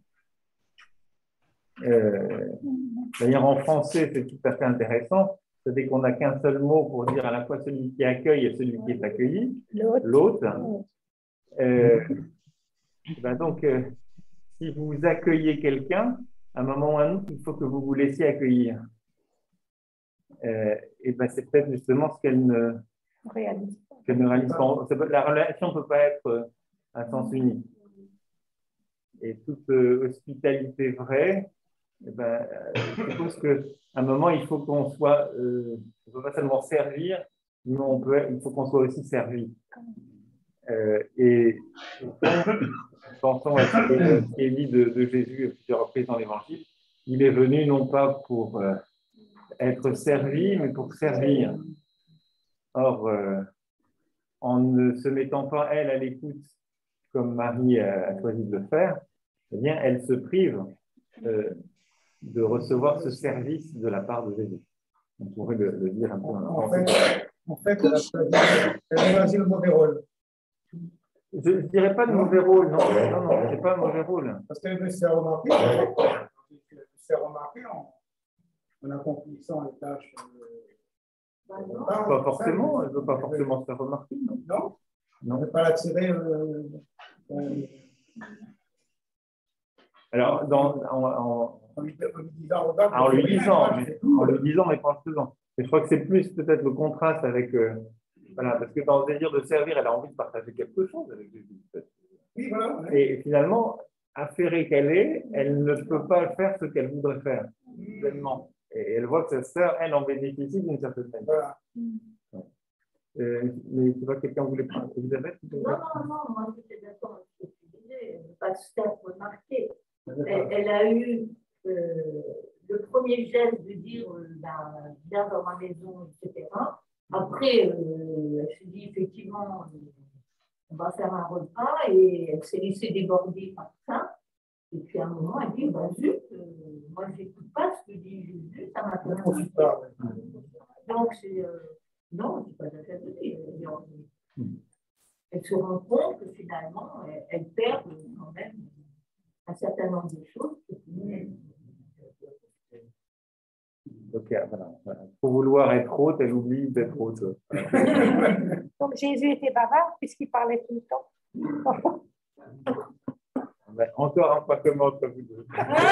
Euh, D'ailleurs, en français, c'est tout à fait intéressant, c'est qu'on n'a qu'un seul mot pour dire à la fois celui qui accueille et celui qui est accueilli, l'autre. Euh, ben donc, euh, si vous accueillez quelqu'un, à un moment ou à un autre, il faut que vous vous laissiez accueillir. Euh, et ben c'est peut-être justement ce qu'elle ne réalise pas. Qu'elle ne réalise pas. La relation ne peut pas être à sens unique. Et toute euh, hospitalité vraie, eh ben, je suppose qu'à un moment, il faut qu'on soit, euh, on ne peut pas seulement servir, mais on peut, il faut qu'on soit aussi servi. Euh, et, et pensons à ce qui est dit de, de Jésus à plusieurs reprises dans l'Évangile, il est venu non pas pour euh, être servi, mais pour servir. Or, euh, en ne se mettant pas, elle, à l'écoute, comme Marie a, a choisi de le faire, eh bien, elle se prive euh, de recevoir ce service de la part de Jésus. On pourrait le, le dire un peu en, en fait. En fait, elle a choisi, elle a choisi le mauvais rôle. Je ne dirais pas de mauvais rôle, non, non, non, c'est pas un mauvais rôle. Parce qu'elle me s'est remarqué, elle me s'est remarqué en, en accomplissant les tâches. Euh, pas, pas forcément, elle ne veut pas forcément se faire remarquer. Non, non, non. Elle ne veut pas l'attirer. Euh, euh, Alors, dans, en, en, en lui disant, regarde, en lui disant, mais, en lui disant, mais pas en faisant. Et je crois que c'est plus peut-être le contraste avec. Euh, voilà, parce que dans le désir de servir, elle a envie de partager quelque chose avec Jésus. Oui, voilà. Et finalement, affairée qu'elle est, elle ne peut pas faire ce qu'elle voudrait faire pleinement. Et elle voit que sa sœur, elle, en bénéficie d'une certaine manière. Voilà. Ouais. Euh, mais tu vois, quelqu'un voulait prendre Elisabeth? Non, non, non, moi j'étais d'accord avec ce que tu disais, pas se faire remarquer. Elle, elle a eu euh, le premier geste de dire euh, ben, viens dans ma maison, et cetera. Après, euh, elle s'est dit effectivement, euh, on va faire un repas et elle s'est laissée déborder par ça. Et puis à un moment, elle dit ben, zut, euh, moi je n'écoute pas ce que dit Jésus, ça m'intéresse pas. Donc, c'est. Euh, non, c'est pas d'affaire de vie. Elle se rend compte que finalement, elle, elle perd quand même un certain nombre de choses. Donc, voilà. Pour vouloir être haute, elle oublie d'être haute. Donc, Jésus était bavard puisqu'il parlait tout le temps. Ben, encore un pas comme entre vous deux.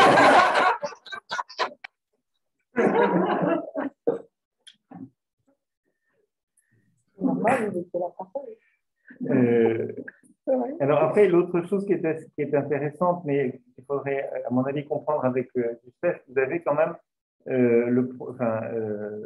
Euh, alors après, l'autre chose qui est, qui est intéressante, mais qu'il faudrait, à mon avis, comprendre avec euh, Youssef, vous avez quand même euh, le, enfin, euh,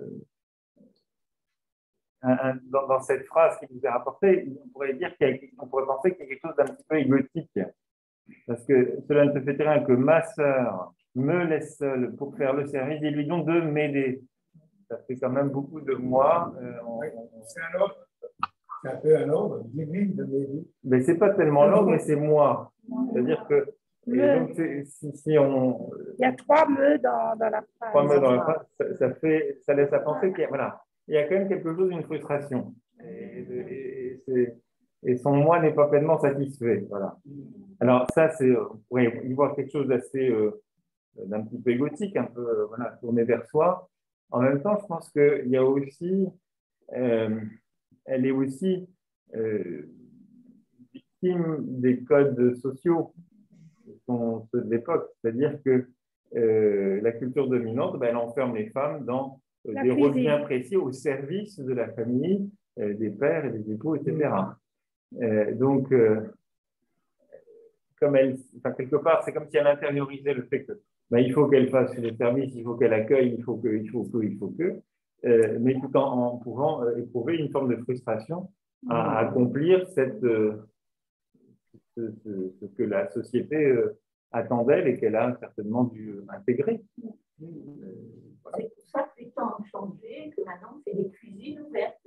un, un, dans, dans cette phrase qui vous est rapportée, on pourrait dire qu'il y a, on pourrait penser qu'il y a quelque chose d'un petit peu égotique, parce que cela ne te fait rien que ma sœur me laisse seule pour faire le service, dis-lui donc de m'aider. Ça fait quand même beaucoup de moi. Euh, on, on... C'est un ordre. C'est un peu un ordre, divine de m'aider. Mais ce n'est pas tellement l'ordre, mais c'est moi. C'est-à-dire que donc, si, si on. Il y a trois me dans, dans la phrase. Trois me dans la phrase, ça, ça, fait, ça laisse à penser qu'il y a, voilà, il y a quand même quelque chose, une frustration. Et, et, et, et son moi n'est pas pleinement satisfait. Voilà. Alors, ça, c'est. On pourrait y voir quelque chose d'assez. Euh, d'un petit peu égotique, un peu euh, voilà, tournée vers soi. En même temps, je pense qu'il y a aussi, euh, elle est aussi euh, victime des codes sociaux qui sont ceux de l'époque. C'est-à-dire que euh, la culture dominante, ben, elle enferme les femmes dans euh, des rôles bien précis au service de la famille, euh, des pères et des époux, et cetera. Euh, donc, euh, comme elle, enfin, quelque part, c'est comme si elle intériorisait le fait que ben, il faut qu'elle fasse les services, il faut qu'elle accueille, il faut que, il faut que, il faut que, euh, mais tout en, en pouvant euh, éprouver une forme de frustration à, à accomplir cette, euh, ce, ce, ce que la société euh, attend d'elle et qu'elle a certainement dû euh, intégrer. Euh, voilà. C'est pour ça que les temps ont changé, que maintenant on fait des cuisines ouvertes.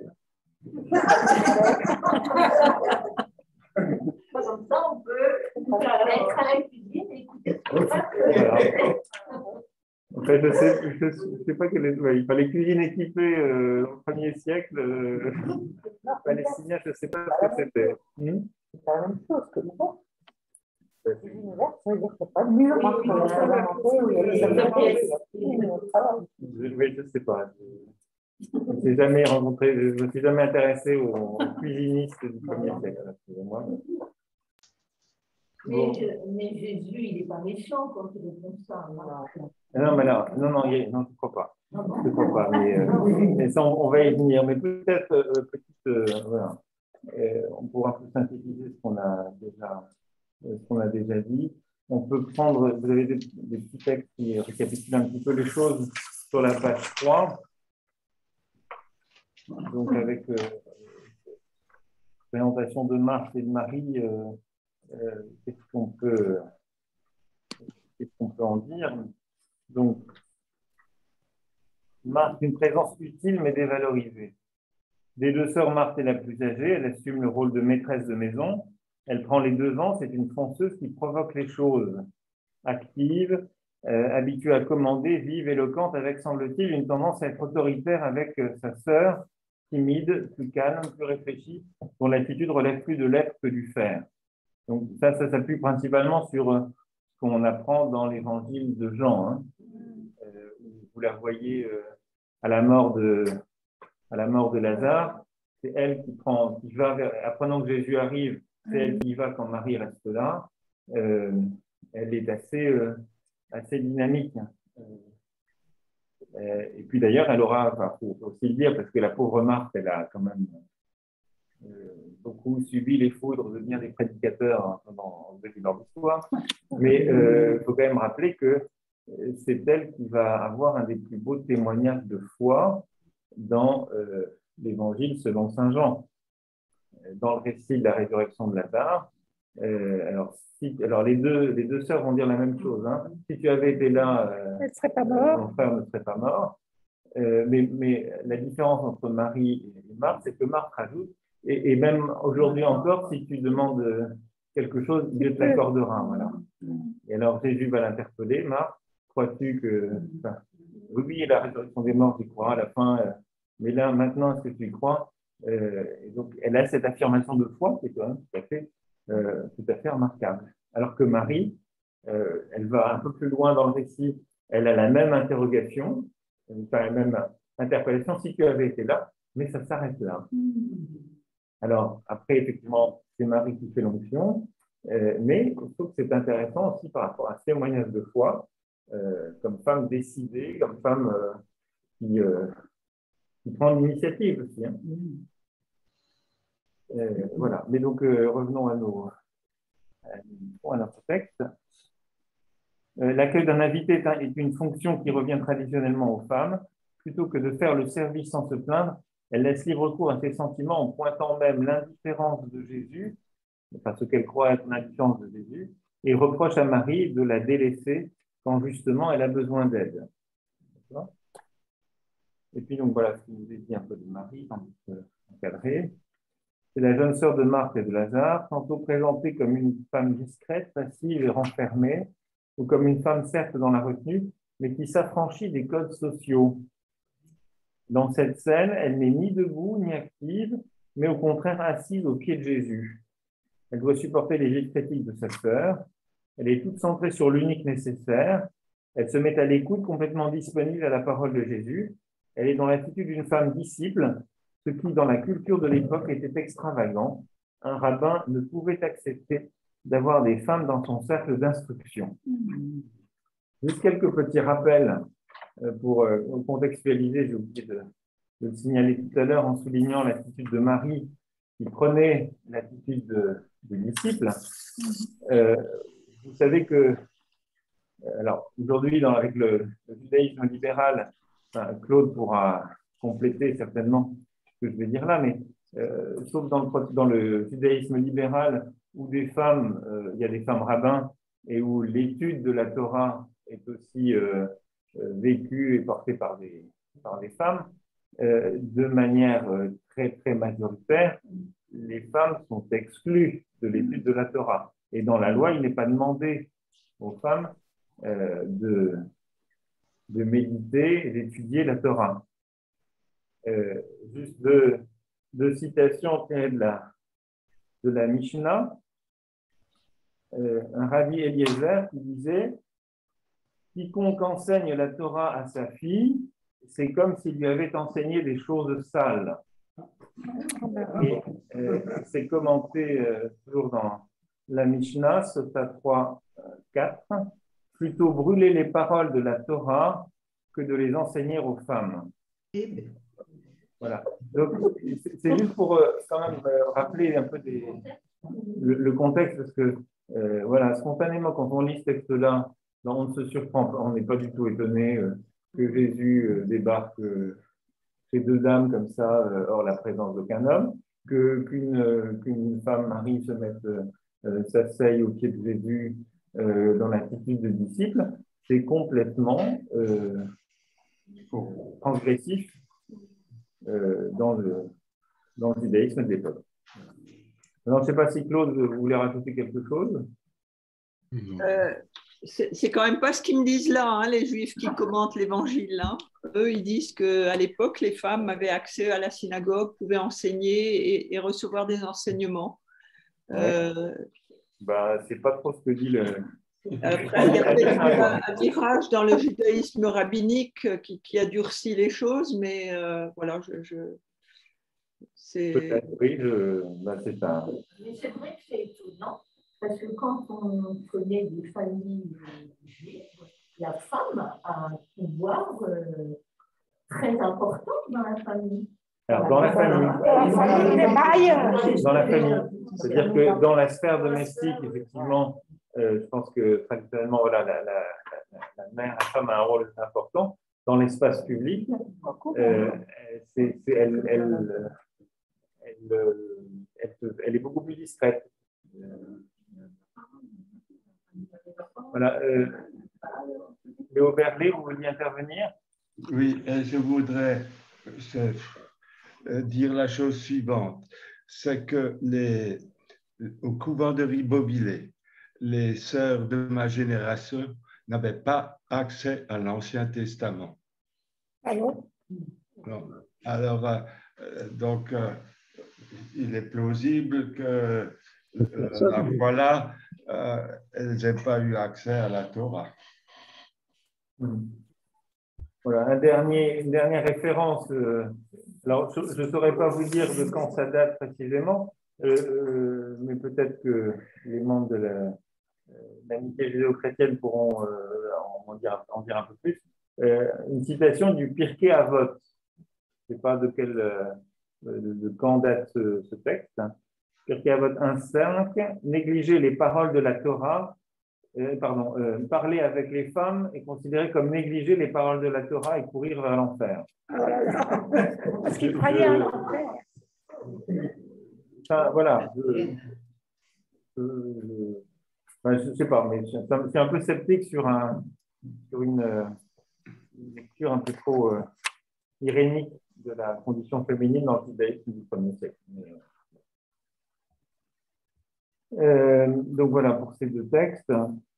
Comme ça, on peut être à la cuisine et écouter ce qu'on fait. En fait, je ne sais, je, je sais pas quel est. Ouais, il fallait cuisine équipée euh, au premier siècle. Euh, palestinien, je ne sais pas ce que c'était. Hmm? C'est la même chose que l'hiver. Cuisine ouverte, ça veut dire qu'il n'y a pas de mur entre la salle à manger où il y a les invités et la cuisine et le travail. Oui, je ne sais pas. Je ne me suis jamais rencontré, je ne me suis jamais intéressé aux cuisinistes du premier siècle. Excusez-moi. Mais, je, mais Jésus, il n'est pas méchant quand il est comme ça. Non, mais là, non, non, il, non, je ne crois pas. Je ne crois pas. Mais, euh, mais ça, on, on va y venir. Mais peut-être, euh, petite, euh, voilà, euh, on pourra un peu synthétiser ce qu'on a déjà, euh, ce qu'on a déjà dit. On peut prendre, vous avez des, des petits textes qui récapitulent un petit peu les choses sur la page trois. Donc, avec euh, présentation de Marthe et de Marie, euh, euh, qu'est-ce qu'on peut, qu'est-ce qu'on peut en dire? Donc, Marthe, une présence utile mais dévalorisée. Des deux sœurs, Marthe est la plus âgée, elle assume le rôle de maîtresse de maison. Elle prend les devants, c'est une fonceuse qui provoque les choses. Active, euh, habituée à commander, vive, éloquente, avec, semble-t-il, une tendance à être autoritaire avec euh, sa sœur, timide, plus calme, plus réfléchie, dont l'attitude relève plus de l'être que du faire. Donc ça, ça s'appuie principalement sur euh, ce qu'on apprend dans l'évangile de Jean, hein, euh, où vous la voyez euh, à la mort de, à la mort de Lazare. C'est elle qui prend, qui va vers, apprenant que Jésus arrive, c'est elle qui y va quand Marie reste là. Euh, elle est assez, euh, assez dynamique. Euh, et puis d'ailleurs, elle aura, enfin, faut, faut aussi le dire, parce que la pauvre Marthe, elle a quand même euh, beaucoup subi les foudres de bien des prédicateurs dans leur histoire. Mais il euh, faut quand même rappeler que c'est elle qui va avoir un des plus beaux témoignages de foi dans euh, l'évangile selon saint Jean. Dans le récit de la résurrection de Lazare, euh, alors, si, alors les, deux, les deux sœurs vont dire la même chose. Hein. Si tu avais été là, euh, elle serait pas mort. Mon frère ne serait pas mort. Euh, mais, mais la différence entre Marie et Marthe, c'est que Marthe rajoute, et, et même aujourd'hui encore, si tu demandes quelque chose, Dieu te l'accordera. Voilà. Et alors Jésus va l'interpeller, Marthe, crois-tu que... Enfin, oui, la résurrection des morts, tu crois à la fin, euh, mais là, maintenant, est-ce que tu y crois? euh, et donc, elle a cette affirmation de foi qui est quand même tout à fait, euh, tout à fait remarquable. Alors que Marie, euh, elle va un peu plus loin dans le récit, elle a la même interrogation, enfin, la même interpellation, si tu avais été là, mais ça s'arrête là. Alors, après, effectivement, c'est Marie qui fait l'onction, euh, mais je trouve que c'est intéressant aussi par rapport à ce témoignage de foi, euh, comme femme décidée, comme femme euh, qui, euh, qui prend l'initiative aussi. Hein. Euh, voilà, mais donc euh, revenons à, nos, à notre texte. Euh, L'accueil d'un invité est, un, est une fonction qui revient traditionnellement aux femmes. Plutôt que de faire le service sans se plaindre, elle laisse libre cours à ses sentiments en pointant même l'indifférence de Jésus, enfin ce qu'elle croit être l'indifférence de Jésus, et reproche à Marie de la délaisser quand justement elle a besoin d'aide. Et puis donc voilà ce que je vous ai dit un peu de Marie, tandis que encadré. C'est la jeune sœur de Marthe et de Lazare, tantôt présentée comme une femme discrète, passive et renfermée, ou comme une femme certes dans la retenue, mais qui s'affranchit des codes sociaux. Dans cette scène, elle n'est ni debout ni active, mais au contraire assise aux pieds de Jésus. Elle doit supporter les gestes critiques de sa sœur. Elle est toute centrée sur l'unique nécessaire. Elle se met à l'écoute, complètement disponible à la parole de Jésus. Elle est dans l'attitude d'une femme disciple, ce qui, dans la culture de l'époque, était extravagant. Un rabbin ne pouvait accepter d'avoir des femmes dans son cercle d'instruction. Juste quelques petits rappels pour contextualiser, j'ai oublié de, de le signaler tout à l'heure en soulignant l'attitude de Marie qui prenait l'attitude de, de disciple. Euh, vous savez que, alors aujourd'hui, avec le, le judaïsme libéral, enfin, Claude pourra compléter certainement ce que je vais dire là, mais euh, sauf dans le, dans le judaïsme libéral où des femmes, euh, il y a des femmes rabbins et où l'étude de la Torah est aussi euh, euh, vécue et portée par des, par des femmes, euh, de manière euh, très, très majoritaire, les femmes sont exclues de l'étude de la Torah. Et dans la loi, il n'est pas demandé aux femmes euh, de, de méditer et d'étudier la Torah. Euh, juste deux, deux citations tirées de la, de la Mishnah. Euh, un rabbi Eliezer qui disait « Quiconque enseigne la Torah à sa fille, c'est comme s'il lui avait enseigné des choses sales. » Et euh, c'est commenté euh, toujours dans la Mishnah, Sota trois, quatre, « Plutôt brûler les paroles de la Torah que de les enseigner aux femmes. » Voilà. Donc, c'est juste pour euh, quand même euh, rappeler un peu des, le, le contexte, parce que euh, voilà, spontanément, quand on lit ce texte-là, on ne se surprend pas, on n'est pas du tout étonné euh, que Jésus euh, débarque euh, chez deux dames comme ça, euh, hors la présence d'aucun homme, que, qu'une, euh, qu'une femme, Marie, se mette, euh, s'asseye au pied de Jésus euh, dans l'attitude de disciple. C'est complètement euh, transgressif euh, dans, le, dans le judaïsme de l'époque. Alors, je ne sais pas si Claude voulait rajouter quelque chose. Euh, c'est quand même pas ce qu'ils me disent là, hein, les Juifs qui commentent l'Évangile. Hein. Eux, ils disent qu'à l'époque, les femmes avaient accès à la synagogue, pouvaient enseigner et, et recevoir des enseignements. Ouais. Euh, bah, c'est pas trop ce que dit le... Après, il y a peut-être un, un virage dans le judaïsme rabbinique qui, qui a durci les choses, mais euh, voilà, je... je c'est... Oui, je, bah, c'est un... Mais c'est vrai que c'est étonnant, parce que quand on connaît des familles juives, la femme a un pouvoir euh, très important dans la famille. Alors, dans la famille, dans la famille, c'est-à-dire que dans la sphère domestique, effectivement, euh, je pense que traditionnellement, voilà, la, la, la, la mère, la femme a un rôle important. Dans l'espace public, euh, c'est, c'est, elle, elle, elle, elle, elle est beaucoup plus discrète. Voilà. Euh, Léo Berlet, vous vouliez intervenir? Oui, je voudrais dire la chose suivante. C'est que les, au couvent de Ribeauvillé, les sœurs de ma génération n'avaient pas accès à l'Ancien Testament. Alors, Alors, euh, donc, euh, il est plausible que euh, voilà, euh, elles n'aient pas eu accès à la Torah. Voilà, un dernier, une dernière référence. Euh, alors, je ne saurais pas vous dire de quand ça date précisément, euh, euh, mais peut-être que les membres de la, l'amitié judéo-chrétienne pourront euh, en, dire, en dire un peu plus. Euh, une citation du Pirkei Avot. Je ne sais pas de quel euh, de, de quand date ce, ce texte. Pirkei Avot un cinq. Négliger les paroles de la Torah, euh, pardon, euh, parler avec les femmes est considéré comme négliger les paroles de la Torah et courir vers l'enfer. oh là là, parce qu'il croyait à l'enfer. Ça, voilà. Je, je, je, enfin, je ne sais pas, mais c'est un peu sceptique sur, un, sur une, une lecture un peu trop euh, irénique de la condition féminine dans le judaïsme du premier siècle. Mais, euh, donc voilà pour ces deux textes.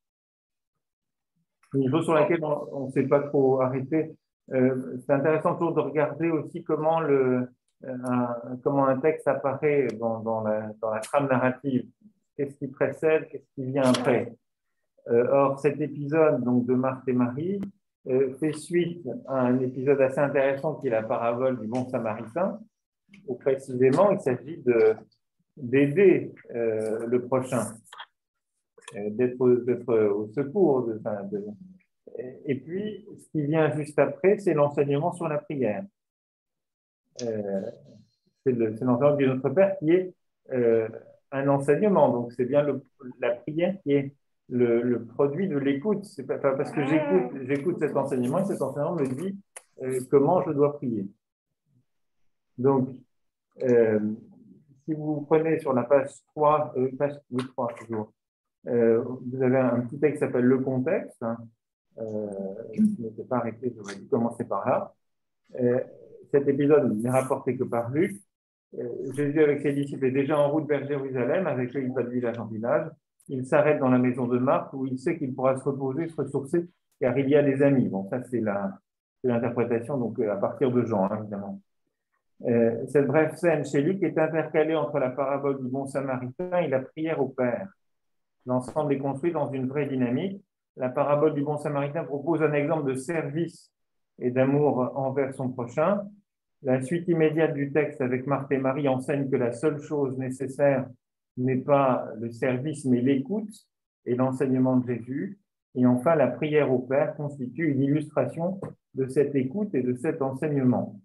Une chose sur laquelle on ne s'est pas trop arrêté, euh, c'est intéressant toujours de regarder aussi comment, le, un, comment un texte apparaît dans, dans, la, dans la trame narrative. Qu'est-ce qui précède, qu'est-ce qui vient après. Euh, or, cet épisode donc, de Marthe et Marie euh, fait suite à un épisode assez intéressant qui est la parabole du bon samaritain, où précisément il s'agit de, d'aider euh, le prochain, euh, d'être, d'être au secours. De, de, et puis, ce qui vient juste après, c'est l'enseignement sur la prière. Euh, c'est, le, c'est l'enseignement de notre Père qui est euh, un enseignement. Donc, c'est bien le, la prière qui est le, le produit de l'écoute. C'est pas, pas parce que j'écoute, j'écoute cet enseignement et cet enseignement me dit euh, comment je dois prier. Donc, euh, si vous prenez sur la page trois, euh, page trois toujours, euh, vous avez un petit texte qui s'appelle Le contexte. Hein, euh, je ne m'étais pas arrêté, j'aurais dû commencer par là. Euh, cet épisode n'est rapporté que par Luc. Euh, Jésus avec ses disciples est déjà en route vers Jérusalem, avec eux il va de village en village. Il s'arrête dans la maison de Marthe où il sait qu'il pourra se reposer, se ressourcer, car il y a des amis. Bon, ça c'est, la, c'est l'interprétation donc, à partir de Jean, hein, évidemment. Euh, cette brève scène chez Luc est intercalée entre la parabole du bon samaritain et la prière au Père. L'ensemble est construit dans une vraie dynamique. La parabole du bon samaritain propose un exemple de service et d'amour envers son prochain. La suite immédiate du texte avec Marthe et Marie enseigne que la seule chose nécessaire n'est pas le service, mais l'écoute et l'enseignement de Jésus. Et enfin, la prière au Père constitue une illustration de cette écoute et de cet enseignement.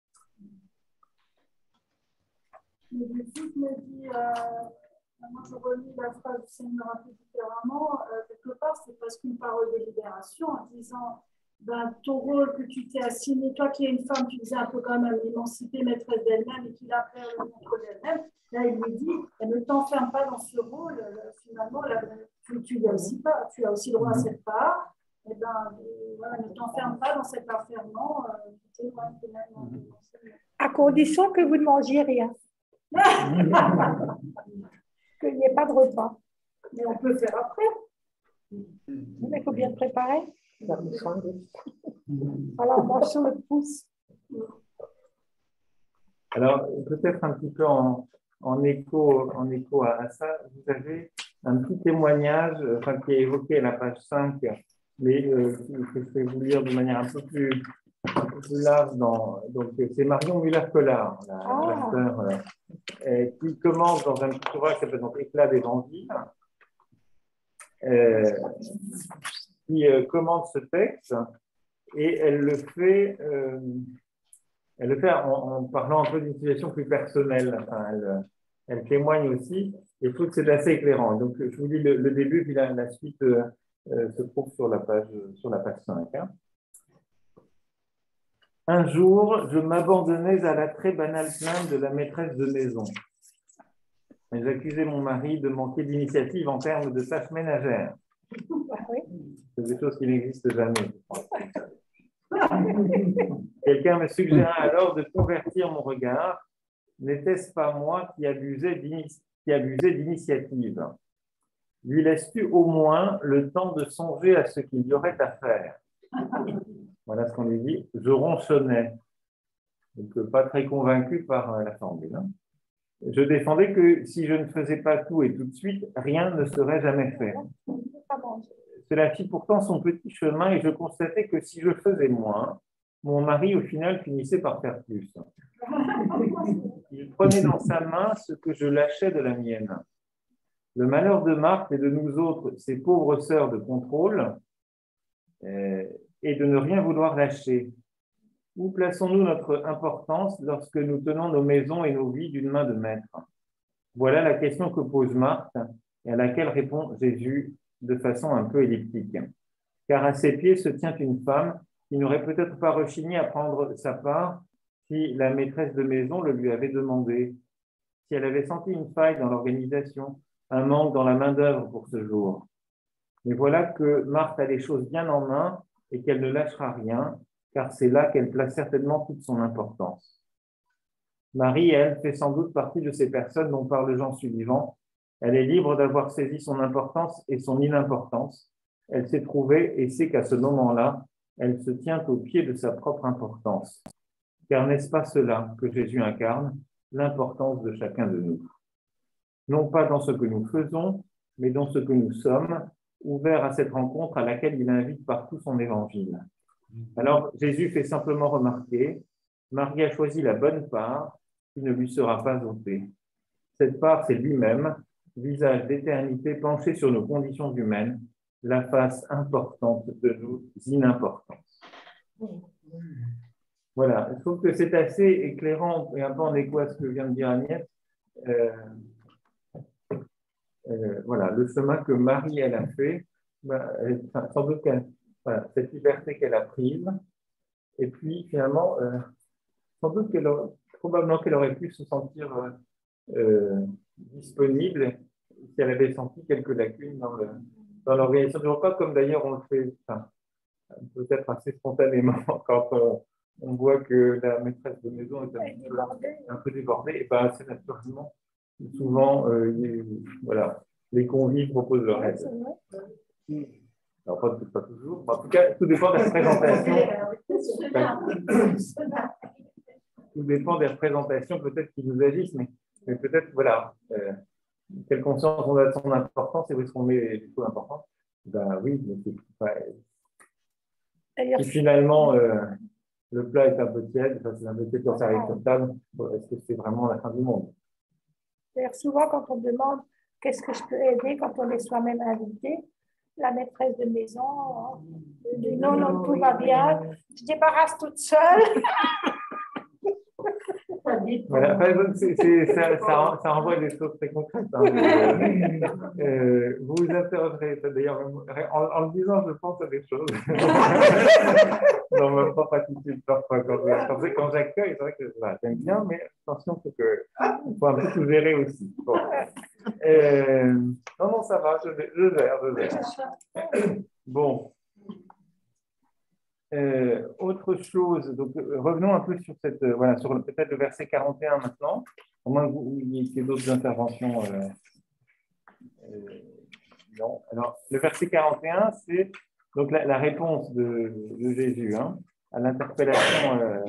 Mais du coup, je me dis, euh, moi je relis la phrase du Seigneur un peu différemment. Euh, quelque part, c'est presque une parole de libération en disant ben, ton rôle que tu t'es assigné, toi qui es une femme, tu disais un peu quand même émancipée, maîtresse d'elle-même et qui l'a fait le contrôle d'elle-même. Là, il lui dit elle ne t'enferme pas dans ce rôle. Finalement, là, tu, tu, as aussi pas, tu as aussi droit à cette part. Et ben, euh, voilà, ne t'enferme pas dans cet enfermement. Euh, à condition que vous ne mangiez rien. Qu'il n'y ait pas de repas. Mais on peut faire après. Mais il faut bien préparer. Alors, on mange sur le pouce. Alors, peut-être un petit peu en, en écho, en écho à, à ça, vous avez un petit témoignage enfin, qui est évoqué à la page cinq, mais euh, que je vais vous lire de manière un peu plus, un peu plus large. Dans, donc, c'est Marion Muller-Collard, la, ah. la sœur, euh, qui commence dans un petit ouvrage qui s'appelle donc Éclat d'Évangile, euh, qui euh, commente ce texte et elle le fait, euh, elle le fait en, en parlant un peu d'une situation plus personnelle. Enfin, elle, elle témoigne aussi et je trouve que c'est assez éclairant. Donc, je vous lis le, le début, puis la, la suite euh, euh, se trouve sur la page, sur la page cinq. Hein. Un jour, je m'abandonnais à la très banale plainte de la maîtresse de maison. J'accusais mon mari de manquer d'initiative en termes de tâches ménagères. C'est des choses qui n'existent jamais. Quelqu'un me suggéra alors de convertir mon regard. N'était-ce pas moi qui abusais d'initiative? Lui laisses-tu au moins le temps de songer à ce qu'il y aurait à faire? Voilà ce qu'on lui dit. Je ronchonnais. Donc, pas très convaincu par la formule. Hein. Je défendais que si je ne faisais pas tout et tout de suite, rien ne serait jamais fait. Cela fit pourtant son petit chemin et je constatais que si je faisais moins, mon mari au final finissait par faire plus. Il prenait dans sa main ce que je lâchais de la mienne. Le malheur de Marthe et de nous autres, ces pauvres sœurs de contrôle, euh, est de ne rien vouloir lâcher. Où plaçons-nous notre importance lorsque nous tenons nos maisons et nos vies d'une main de maître? Voilà la question que pose Marthe et à laquelle répond Jésus de façon un peu elliptique. Car à ses pieds se tient une femme qui n'aurait peut-être pas rechigné à prendre sa part si la maîtresse de maison le lui avait demandé, si elle avait senti une faille dans l'organisation, un manque dans la main-d'œuvre pour ce jour. Mais voilà que Marthe a les choses bien en main et qu'elle ne lâchera rien, car c'est là qu'elle place certainement toute son importance. Marie, elle, fait sans doute partie de ces personnes dont parle Jean suivant. Elle est libre d'avoir saisi son importance et son inimportance. Elle s'est trouvée et sait qu'à ce moment-là, elle se tient au pied de sa propre importance. Car n'est-ce pas cela que Jésus incarne, l'importance de chacun de nous? Non pas dans ce que nous faisons, mais dans ce que nous sommes, ouvert à cette rencontre à laquelle il invite par tout son évangile. Alors, Jésus fait simplement remarquer, Marie a choisi la bonne part qui ne lui sera pas ôtée. Cette part, c'est lui-même, visage d'éternité penché sur nos conditions humaines, la face importante de nos inimportances. Voilà, je trouve que c'est assez éclairant et un peu en écho à ce que vient de dire Agnès. Euh, euh, voilà, le chemin que Marie, elle a fait, bah, elle, enfin, sans doute qu'elle, voilà, cette liberté qu'elle a prise, et puis finalement, euh, sans doute qu'elle aurait, probablement qu'elle aurait pu se sentir euh, euh, disponible si elle avait senti quelques lacunes dans, le, dans l'organisation du repas, comme d'ailleurs on le fait, enfin, peut-être assez spontanément quand on, on voit que la maîtresse de maison est un, peu, un peu débordée, et bien assez naturellement, souvent, euh, les, voilà, les convives proposent leur aide. Alors, pas, pas toujours, en tout cas, tout dépend des représentations. Tout dépend des représentations, peut-être qui nous agissent, mais, mais peut-être, voilà, euh, quelle conscience on a de son importance et où est-ce qu'on met les choses importantes. Ben oui, mais c'est pas. Si finalement, euh, le plat est un peu tiède, c'est un peu tiède quand ça arrive sur table, est-ce que c'est vraiment la fin du monde? D'ailleurs, souvent, quand on demande qu'est-ce que je peux aider quand on est soi-même invité, la maîtresse de maison dit non, non, tout va bien, je débarrasse toute seule. Voilà, c'est, c'est, ça, ça, ça renvoie à des choses très concrètes. Hein. Euh, euh, vous vous interrogerez, d'ailleurs, en, en le disant, je pense à des choses. Dans ma propre attitude, parfois, quand, quand, quand j'accueille, c'est vrai que bah, j'aime bien, mais attention, il faut, que, faut un peu tout gérer aussi. Bon. Euh, non, non, ça va, je, je gère, je gère. Bon. Euh, autre chose, donc euh, revenons un peu sur cette, euh, voilà, sur peut-être le verset quarante et un maintenant, au moins il y ait d'autres interventions. Euh, euh, non, alors le verset quarante et un, c'est donc la, la réponse de, de Jésus hein, à l'interpellation euh,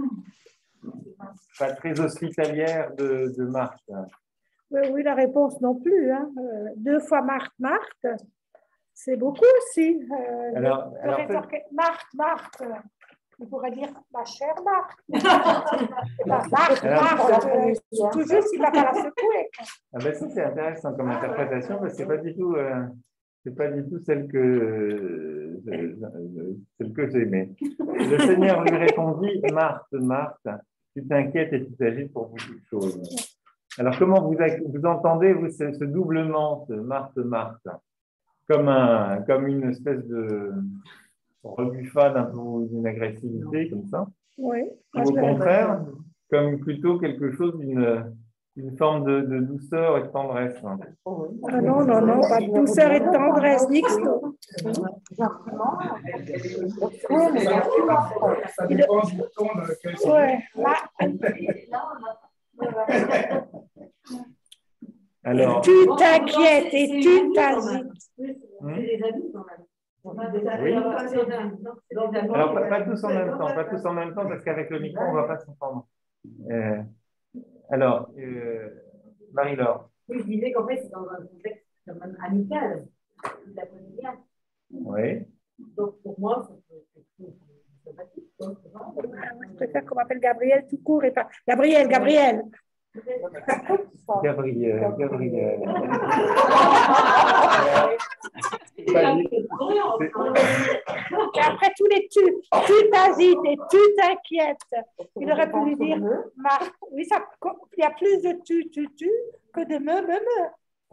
pas très hospitalière de, de Marthe. Oui, oui, la réponse non plus. Hein. Euh, deux fois Marthe, Marthe, c'est beaucoup aussi. Euh, alors, de, alors, rétorquer, Marthe, Marthe. On pourrait dire ma chère Marthe. Marthe, Marthe, euh, tout juste, il ne va pas la secouer. Ah ben ça, c'est intéressant comme interprétation parce que c'est pas du tout, euh, c'est pas du tout celle que, euh, euh, celle que j'aimais. Le Seigneur lui répondit, Marthe, Marthe, tu t'inquiètes et tu t'agites pour beaucoup de choses. Alors, comment vous, vous entendez vous ce, ce doublement, ce Marthe, Marthe, comme un, comme une espèce de rebuffade, un peu d'une agressivité comme ça, oui, ou au contraire, comme plutôt quelque chose d'une une forme de, de douceur et de tendresse. Ah non, non, non, pas de douceur et de tendresse, Nixto. Ça dépend du ton dans lequel c'est. Ouais. Alors, tu t'inquiètes et tu t'agites. Oui. Alors, pas, pas tous en même temps, pas tous en même temps, parce qu'avec le micro, on ne va pas s'entendre. Euh, alors, euh, Marie-Laure. Oui, je disais qu'en fait, c'est dans un contexte quand même amical, de la quotidienne. Oui. Donc, pour moi, c'est sympathique. Je préfère qu'on m'appelle Gabriel tout court et pas. Gabriel, Gabriel. Gabriel, Gabriel. Et après tous les tu, tu t'agites et tu t'inquiètes. Il aurait pu lui dire, Marc, oui, ça, il y a plus de tu, tu, tu que de me, me, me.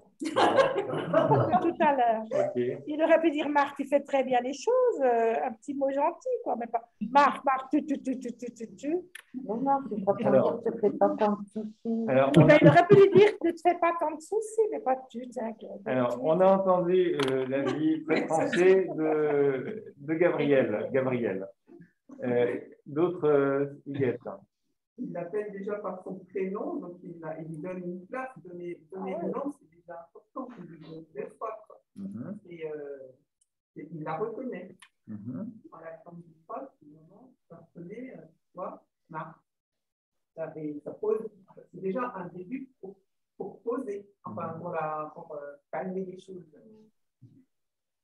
Tout à l'heure. Okay. Il aurait pu dire, Marc, tu fais très bien les choses, euh, un petit mot gentil, quoi, mais pas Marc, Marc, tu, tu, tu, tu, tu, tu, tu. Non, non, tu ne te fais pas tant de soucis. Alors, ben, a... Il aurait pu lui dire, ne te fais pas tant de soucis, mais pas tu, t'inquiète. Alors, on a entendu euh, l'avis très français de, de Gabriel. Gabriel. Euh, D'autres, euh, il l'appelle déjà par son prénom, donc il, a, il lui donne une place, donner, donner le nom, c'est déjà important, il lui donne deux fois. Mm-hmm. Et, euh, et il la reconnaît. Mm-hmm. En l'attente du prof, finalement, ça reconnaît, euh, tu vois, Marc. Ça, ça pose, c'est déjà un début pour, pour poser, enfin, pour, la, pour euh, calmer les choses.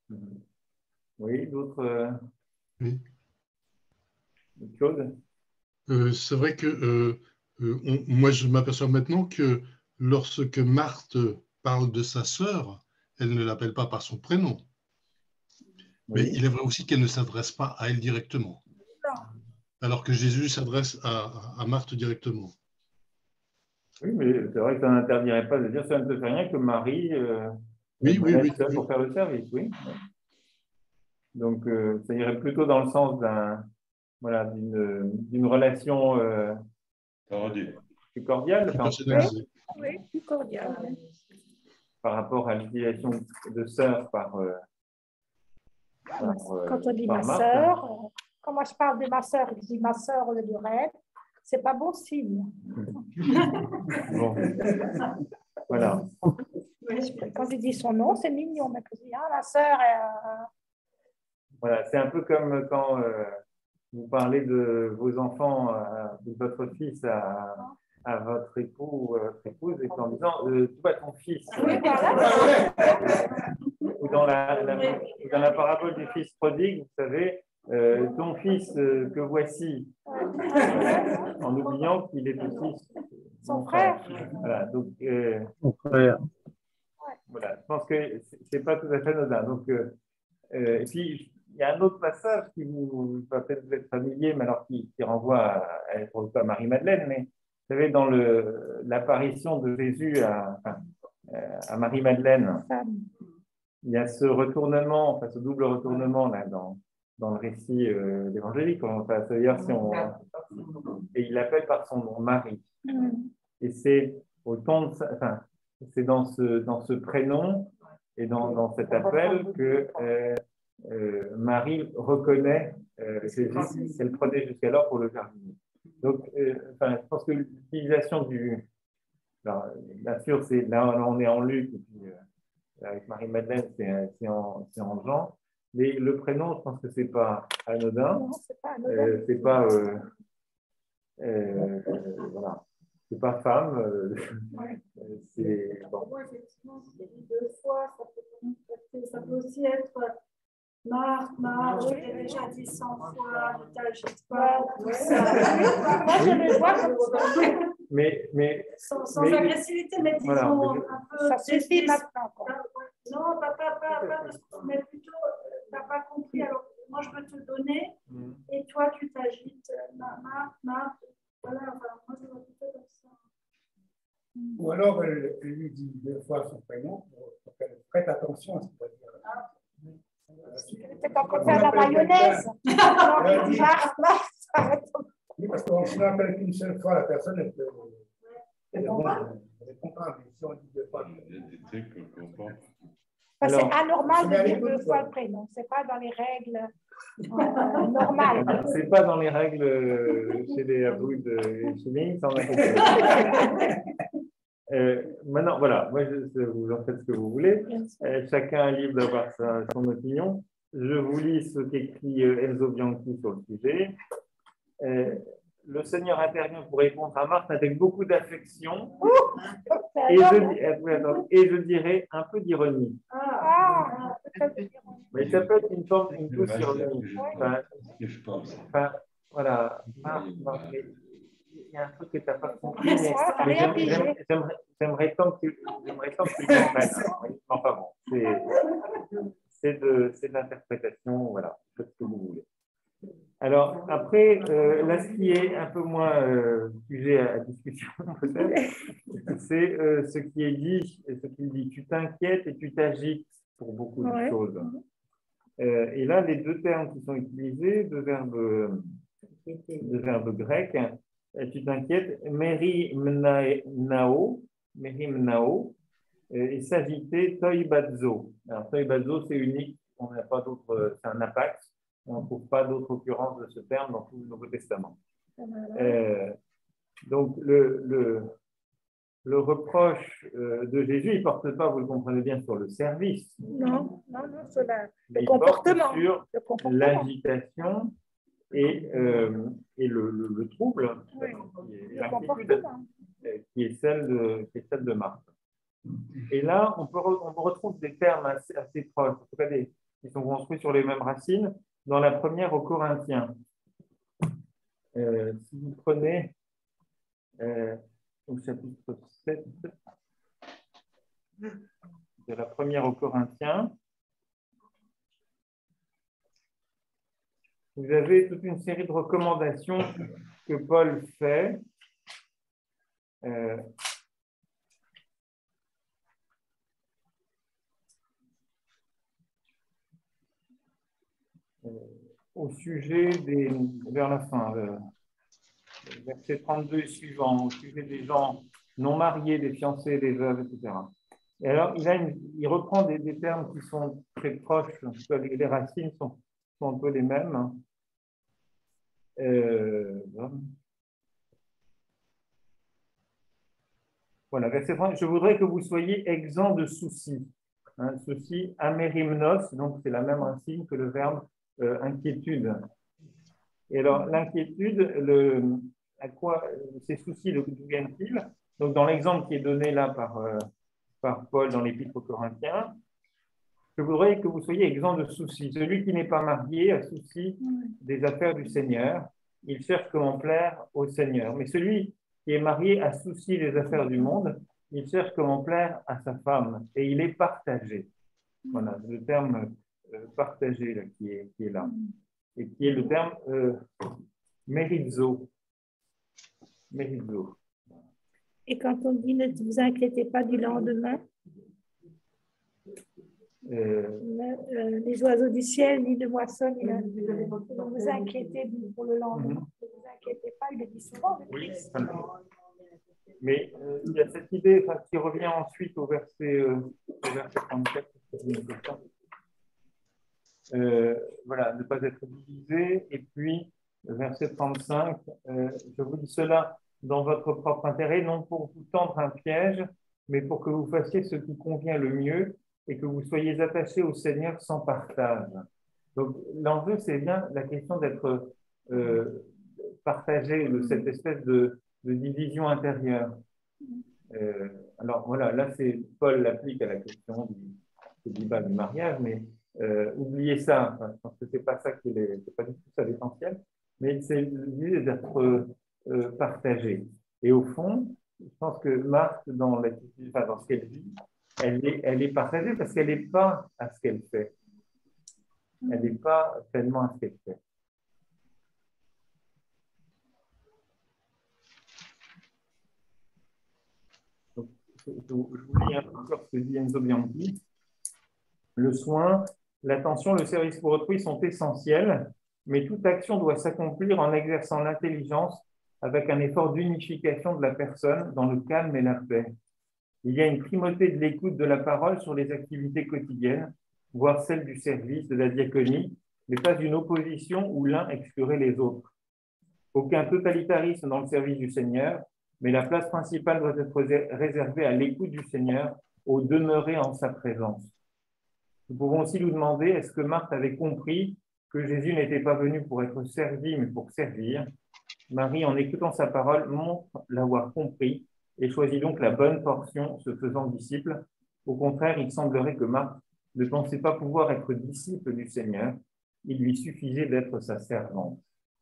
d'autres euh, Oui. choses? Euh, c'est vrai que euh, euh, on- moi, je m'aperçois maintenant que lorsque Marthe parle de sa sœur, elle ne l'appelle pas par son prénom. Mais Oui. il est vrai aussi qu'elle ne s'adresse pas à elle directement, alors que Jésus s'adresse à, à Marthe directement. Oui, mais c'est vrai que ça n'interdirait pas de dire ça ne te fait rien que Marie euh, Oui, me oui, laisse oui, seule oui. pour faire le service, oui. Oui. Donc, euh, ça irait plutôt dans le sens d'un, voilà, d'une, d'une relation euh, plus cordiale, enfin, en tout cas, Personnalisé. Oui, plus cordial. oui. par rapport à l'utilisation de sœur par, euh, par, euh, Quand on dit par ma Marthe. sœur, euh, quand moi je parle de ma sœur, je dis ma sœur au lieu de reine, c'est pas bon signe. Bon. Voilà. Quand je dis son nom, c'est mignon, mais quand je dis ah, ma sœur, euh, Voilà, c'est un peu comme quand euh, vous parlez de vos enfants, euh, de votre fils à, à votre époux ou à votre épouse, et en disant euh, tu vois ton fils. Ou dans la, la, ou dans la parabole du fils prodigue, vous savez, euh, ton fils euh, que voici, en oubliant qu'il est aussi son frère. Voilà, donc euh, Mon frère. voilà, je pense que c'est pas tout à fait anodin. Donc, euh, euh, et puis, il y a un autre passage qui vous va peut-être vous être familier, mais alors qui, qui renvoie à, à, à Marie-Madeleine, mais vous savez, dans le, l'apparition de Jésus à, enfin, à Marie-Madeleine, il y a ce retournement, enfin ce double retournement là, dans, dans le récit euh, évangélique, enfin, c'est-à-dire si on, et il l'appelle par son nom, Marie. Et c'est au ton de sa, enfin, c'est dans ce, dans ce prénom et dans, dans cet appel que euh, euh, Marie reconnaît euh, Jésus qu'elle prenait jusqu'alors pour le jardinier. Donc, euh, enfin, je pense que l'utilisation du... Alors, bien sûr, c'est, là, on est en Luc, et puis euh, avec Marie-Madeleine, c'est, c'est, en, c'est en Jean. Mais le prénom, je pense que c'est pas anodin. Non, c'est pas anodin. Euh, c'est pas... Euh, euh, voilà. C'est pas femme. Euh, Ouais. c'est... Bon. Moi, effectivement, c'est dit deux fois, ça peut, ça peut aussi être Marthe, Marthe, je t'ai déjà dit cent fois, ne t'agite pas, tout ça. Moi, je le vois comme ça. Mais, mais, Sans, sans mais, agressivité, mais disons voilà, un peu. Ça suffit maintenant. Quoi. Non, pas, pas, pas, pas, mais plutôt, tu n'as pas compris. Alors, moi, je veux te donner, mm. et toi, tu t'agites. Marthe, Marthe, voilà, enfin, moi, je veux plutôt comme ça. Ou alors, elle, elle lui dit deux fois son prénom pour, pour qu'elle prête attention, c'est-à-dire. Ah. C'est en train de faire la mayonnaise. Non, Marthe, Marthe. Oui, parce qu'on se rappelle qu'une seule fois, la personne, elle peut. Elle comprend, mais si on dit deux fois. C'est anormal de dire deux fois le prénom. Ce n'est pas dans les règles euh, normales. C'est pas dans les règles euh, chez les Abouds et chez les sans euh, Maintenant, voilà, moi, je, vous en faites ce que vous voulez. Euh, chacun est libre d'avoir sa, son opinion. Je vous lis ce qu'écrit euh, Enzo Bianchi sur le sujet. Euh, le Seigneur intervient pour répondre à Marthe avec beaucoup d'affection et, je, et je dirais un peu d'ironie. Ah, mais ça peut être une forme, une douce ironie. Enfin, enfin, voilà. Marthe, Marthe, il y a un truc que tu n'as pas compris, mais, mais j'aimerais, j'aimerais, j'aimerais tant que tu j'aimerais tant que tu comprennes. Enfin bon, c'est, c'est, de, c'est de l'interprétation, voilà, faites ce que vous voulez. Alors, après, euh, là, ce qui est un peu moins euh, sujet à, à discussion, peut-être, c'est euh, ce qui est dit, ce qu'il dit. Tu t'inquiètes et tu t'agites pour beaucoup de ouais. choses. Euh, et là, les deux termes qui sont utilisés, deux verbes, deux verbes grecs, tu t'inquiètes, meri mnao, meri mnao, et s'agiter toibazo. Alors, toibazo, c'est unique, on n'a pas d'autre, c'est un apax. On ne trouve pas d'autre occurrence de ce terme dans tout le Nouveau Testament. Euh, donc, le, le, le reproche euh, de Jésus, il ne porte pas, vous le comprenez bien, sur le service. Non, non, non, sur la, le, il comportement, porte sur le comportement. L'agitation et, euh, et le, le, le trouble, oui, l'inquiétude, qui est celle de, qui est celle de Marthe. Et là, on, peut re, on retrouve des termes assez, assez proches, en tout cas des, qui sont construits sur les mêmes racines, dans la première aux Corinthiens. Euh, si vous prenez euh, au chapitre sept de la première aux Corinthiens, vous avez toute une série de recommandations que Paul fait. Euh, euh, au sujet des, vers la fin, le, le verset trente-deux et suivant, au sujet des gens non mariés, des fiancés, des veuves, et cetera. Et alors, il, a une, il reprend des, des termes qui sont très proches, en tout cas, les, les racines sont, sont un peu les mêmes. Euh, voilà, verset trente, je voudrais que vous soyez exempts de soucis. Hein, souci, amérimnos, donc c'est la même racine que le verbe euh, inquiétude. Et alors, l'inquiétude, le, à quoi ces soucis, d'où viennent-ils? Donc, dans l'exemple qui est donné là par, euh, par Paul dans l'Épître aux Corinthiens, je voudrais que vous soyez exempts de soucis. Celui qui n'est pas marié a souci des affaires du Seigneur. Il cherche comment plaire au Seigneur. Mais celui qui est marié a souci des affaires du monde. Il cherche comment plaire à sa femme. Et il est partagé. Voilà, le terme euh, partagé là, qui, est, qui est là. Et qui est le terme euh, mérizo. Mérizo. Et quand on dit ne vous inquiétez pas du lendemain, Euh, le, les oiseaux du ciel, ni de moisson, ni de... Ne vous inquiétez pour le lendemain. Ne vous inquiétez pas, il le dit souvent. Oui, mais euh, il y a cette idée enfin, qui revient ensuite au verset, euh, au verset trente-quatre. Euh, voilà, ne pas être divisé. Et puis, verset trente-cinq, euh, je vous dis cela dans votre propre intérêt, non pour vous tendre un piège, mais pour que vous fassiez ce qui convient le mieux et que vous soyez attachés au Seigneur sans partage. Donc, l'enjeu, c'est bien la question d'être euh, partagé, de cette espèce de, de division intérieure. Euh, alors, voilà, là, c'est Paul l'applique à la question du, du débat du mariage, mais euh, oubliez ça, enfin, je pense que c'est pas ça qui est, c'est pas du tout ça l'essentiel, mais c'est l'idée d'être euh, partagé. Et au fond, je pense que Marthe, dans, enfin, dans ce qu'elle vit, Elle est, elle est partagée parce qu'elle n'est pas à ce qu'elle fait. Elle n'est pas pleinement à ce qu'elle fait. Donc, je, je vous lis encore ce que dit Enzo Bianchi. Le soin, l'attention, le service pour autrui sont essentiels, mais toute action doit s'accomplir en exerçant l'intelligence avec un effort d'unification de la personne dans le calme et la paix. Il y a une primauté de l'écoute de la parole sur les activités quotidiennes, voire celle du service, de la diaconie, mais pas une opposition où l'un exclurait les autres. Aucun totalitarisme dans le service du Seigneur, mais la place principale doit être réservée à l'écoute du Seigneur, au demeurer en sa présence. Nous pouvons aussi nous demander, est-ce que Marthe avait compris que Jésus n'était pas venu pour être servi, mais pour servir? Marie, en écoutant sa parole, montre l'avoir compris et choisit donc la bonne portion, se faisant disciple. Au contraire, il semblerait que Marthe ne pensait pas pouvoir être disciple du Seigneur. Il lui suffisait d'être sa servante.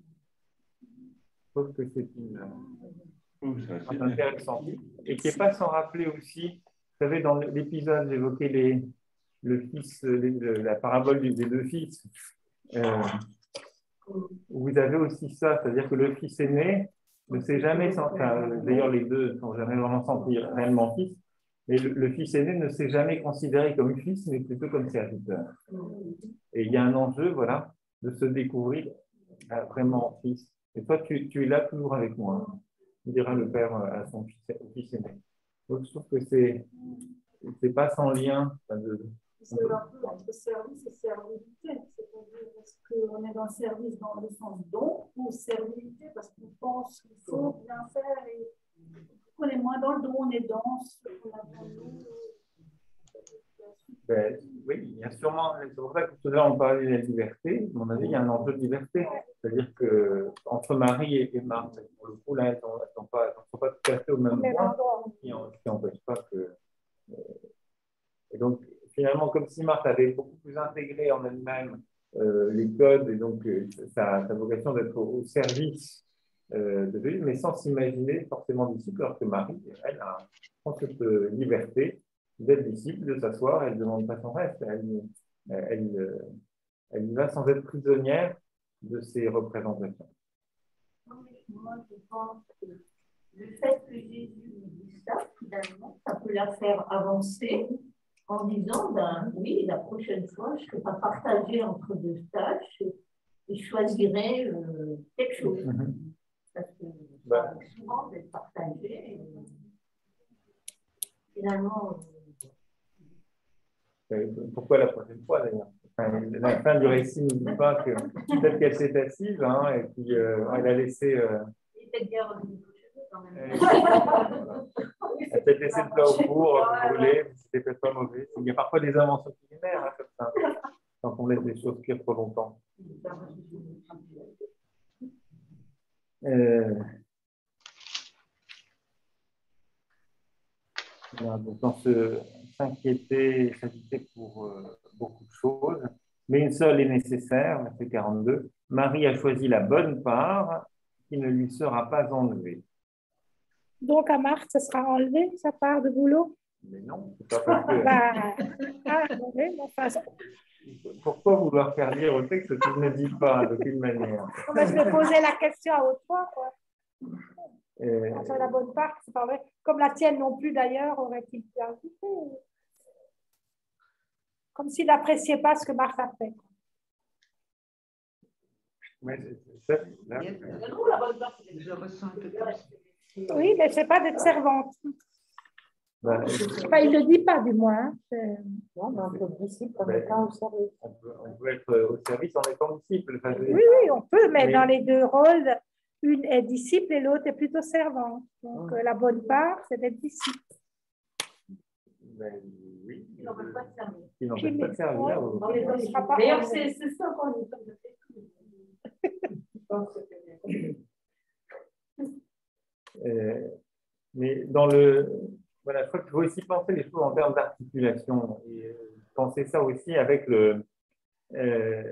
Je trouve que c'est une chose intéressante. Et qui n'est pas sans rappeler aussi, vous savez, dans l'épisode, j'évoquais les, le fils, les, la parabole des deux fils. Euh, vous avez aussi ça, c'est-à-dire que le fils aîné ne s'est jamais senti, enfin, d'ailleurs les deux ne sont jamais vraiment sentis réellement fils, mais le, le fils aîné ne s'est jamais considéré comme fils, mais plutôt comme serviteur. Et il y a un enjeu, voilà, de se découvrir vraiment fils. Et toi, tu, tu es là toujours avec moi, dira le père à son fils, fils aîné. Donc je trouve que c'est c'est pas sans lien. Enfin, de, c'est un peu entre service et servilité. C'est-à-dire, est-ce qu'on est dans le service dans le sens don ou servilité parce qu'on pense qu'il faut bien faire et on est moins dans le don, on est dans ce qu'on a dans nous. Ben, oui, il y a sûrement, c'est pour ça que tout à l'heure on parlait de la liberté. À mon avis, il y a un enjeu de liberté. C'est-à-dire qu'entre Marie et, et Marthe, pour le coup, là, elles ne sont, sont, sont pas tout à fait au même point, qui n'empêche pas que. Et donc, finalement, comme si Marthe avait beaucoup plus intégré en elle-même euh, les codes, et donc euh, sa, sa vocation d'être au, au service euh, de Jésus, mais sans s'imaginer forcément disciple, alors que Marie, elle a prend cette euh, liberté d'être disciple, de s'asseoir, elle ne demande pas son reste, elle, elle, elle, elle y va sans être prisonnière de ses représentations. Moi, je pense que le fait que Jésus lui dise ça, finalement, ça peut la faire avancer en disant, ben oui, la prochaine fois, je ne serai pas partagée entre deux tâches et je choisirai euh, quelque chose. Mm-hmm. Parce que ça arrive souvent d'être partagé. Et, finalement... Euh, pourquoi la prochaine fois, d'ailleurs? Enfin, la fin du récit ne dit pas que peut-être qu'elle s'est assise, hein, et puis euh, elle a laissé... Euh, Elle a peut-être laissé le plat au four, brûlé, c'était peut-être pas mauvais. Il y a parfois des inventions culinaires, hein, comme ça, quand on laisse les choses cuire trop longtemps. Euh... Voilà, donc dans ce s'inquiéter, s'agiter pour euh, beaucoup de choses, mais une seule est nécessaire, verset quarante-deux. Marie a choisi la bonne part qui ne lui sera pas enlevée. Donc, à Marthe, ça sera enlevé, sa part de boulot? Mais non, c'est pas parce que... Bah, ah, oui, enfin, ça... Pourquoi vouloir faire lire au texte ce qu'il ne dit pas, d'aucune manière? Je vais poser la question à haute voix, quoi. Euh... Enfin, la bonne part, c'est pas vrai. Comme la tienne non plus, d'ailleurs, aurait-il pu ajouter? Comme s'il n'appréciait pas ce que Marthe a fait. Mais c'est, là, je ressens un peu comme ça. Oui, mais c'est pas d'être servante. Ben, enfin, il ne le dit pas, du moins. Hein. Non, mais on peut être disciple en étant au service. On peut, on peut être au service en étant disciple. Enfin, oui, oui, on peut, mais, mais dans les deux rôles, une est disciple et l'autre est plutôt servante. Donc, oh. La bonne part, c'est d'être disciple. Mais, oui. Il n'en veut pas de servir. Il n'en veut pas de servir. D'ailleurs, c'est ça qu'on est en train de faire. Euh, mais dans le, voilà, je crois qu'il faut aussi penser les choses en termes d'articulation et euh, penser ça aussi avec le, euh,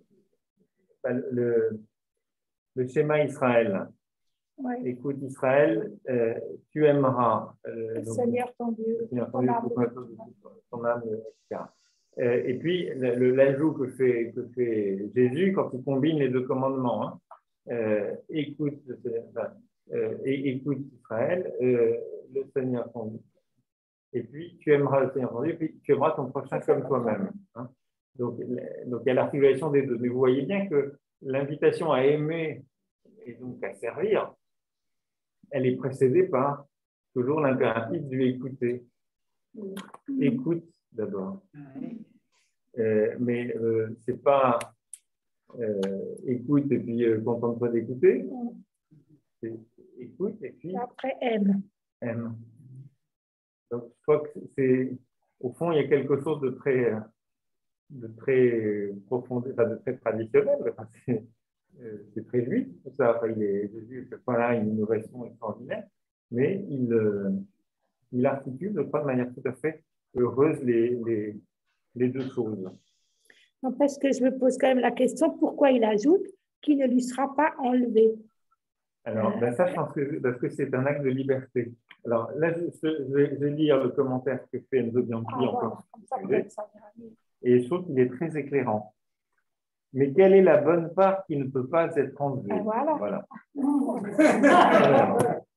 le, le schéma Israël. Ouais. Écoute Israël, euh, tu aimeras euh, le donc, Seigneur ton Dieu, le Seigneur ton Dieu, ton âme, et cetera. Euh, et puis l'ajout que fait, que fait Jésus quand il combine les deux commandements. Hein, euh, écoute le Seigneur. Enfin, Euh, et écoute Israël, euh, le Seigneur ton Dieu. Et puis tu aimeras le Seigneur ton Dieu, et puis tu aimeras ton prochain comme toi-même. Hein. Donc, donc il y a l'articulation des deux. Mais vous voyez bien que l'invitation à aimer et donc à servir, elle est précédée par toujours l'impératif de écouter. Écoute d'abord. Euh, mais euh, c'est pas euh, écoute et puis euh, contente-toi d'écouter. C'est écoute et puis après aime. aime. Donc je crois que c'est au fond il y a quelque chose de très de très profond, enfin, de très traditionnel. Enfin, c'est, euh, c'est très juif tout ça. Enfin, il est Jésus fait pas là une innovation extraordinaire, mais il euh, il articule de crois de manière tout à fait heureuse les les, les deux choses. Donc, parce que je me pose quand même la question pourquoi il ajoute qu'il ne lui sera pas enlevé. Alors, ben ça, je pense que, parce que c'est un acte de liberté. Alors, là, je, je, vais, je vais lire le commentaire que fait Enzo Bianchi ah, encore. Voilà, et je trouve qu'il est très éclairant. Mais quelle est la bonne part qui ne peut pas être enlevée? Ah, voilà. Voilà. Alors,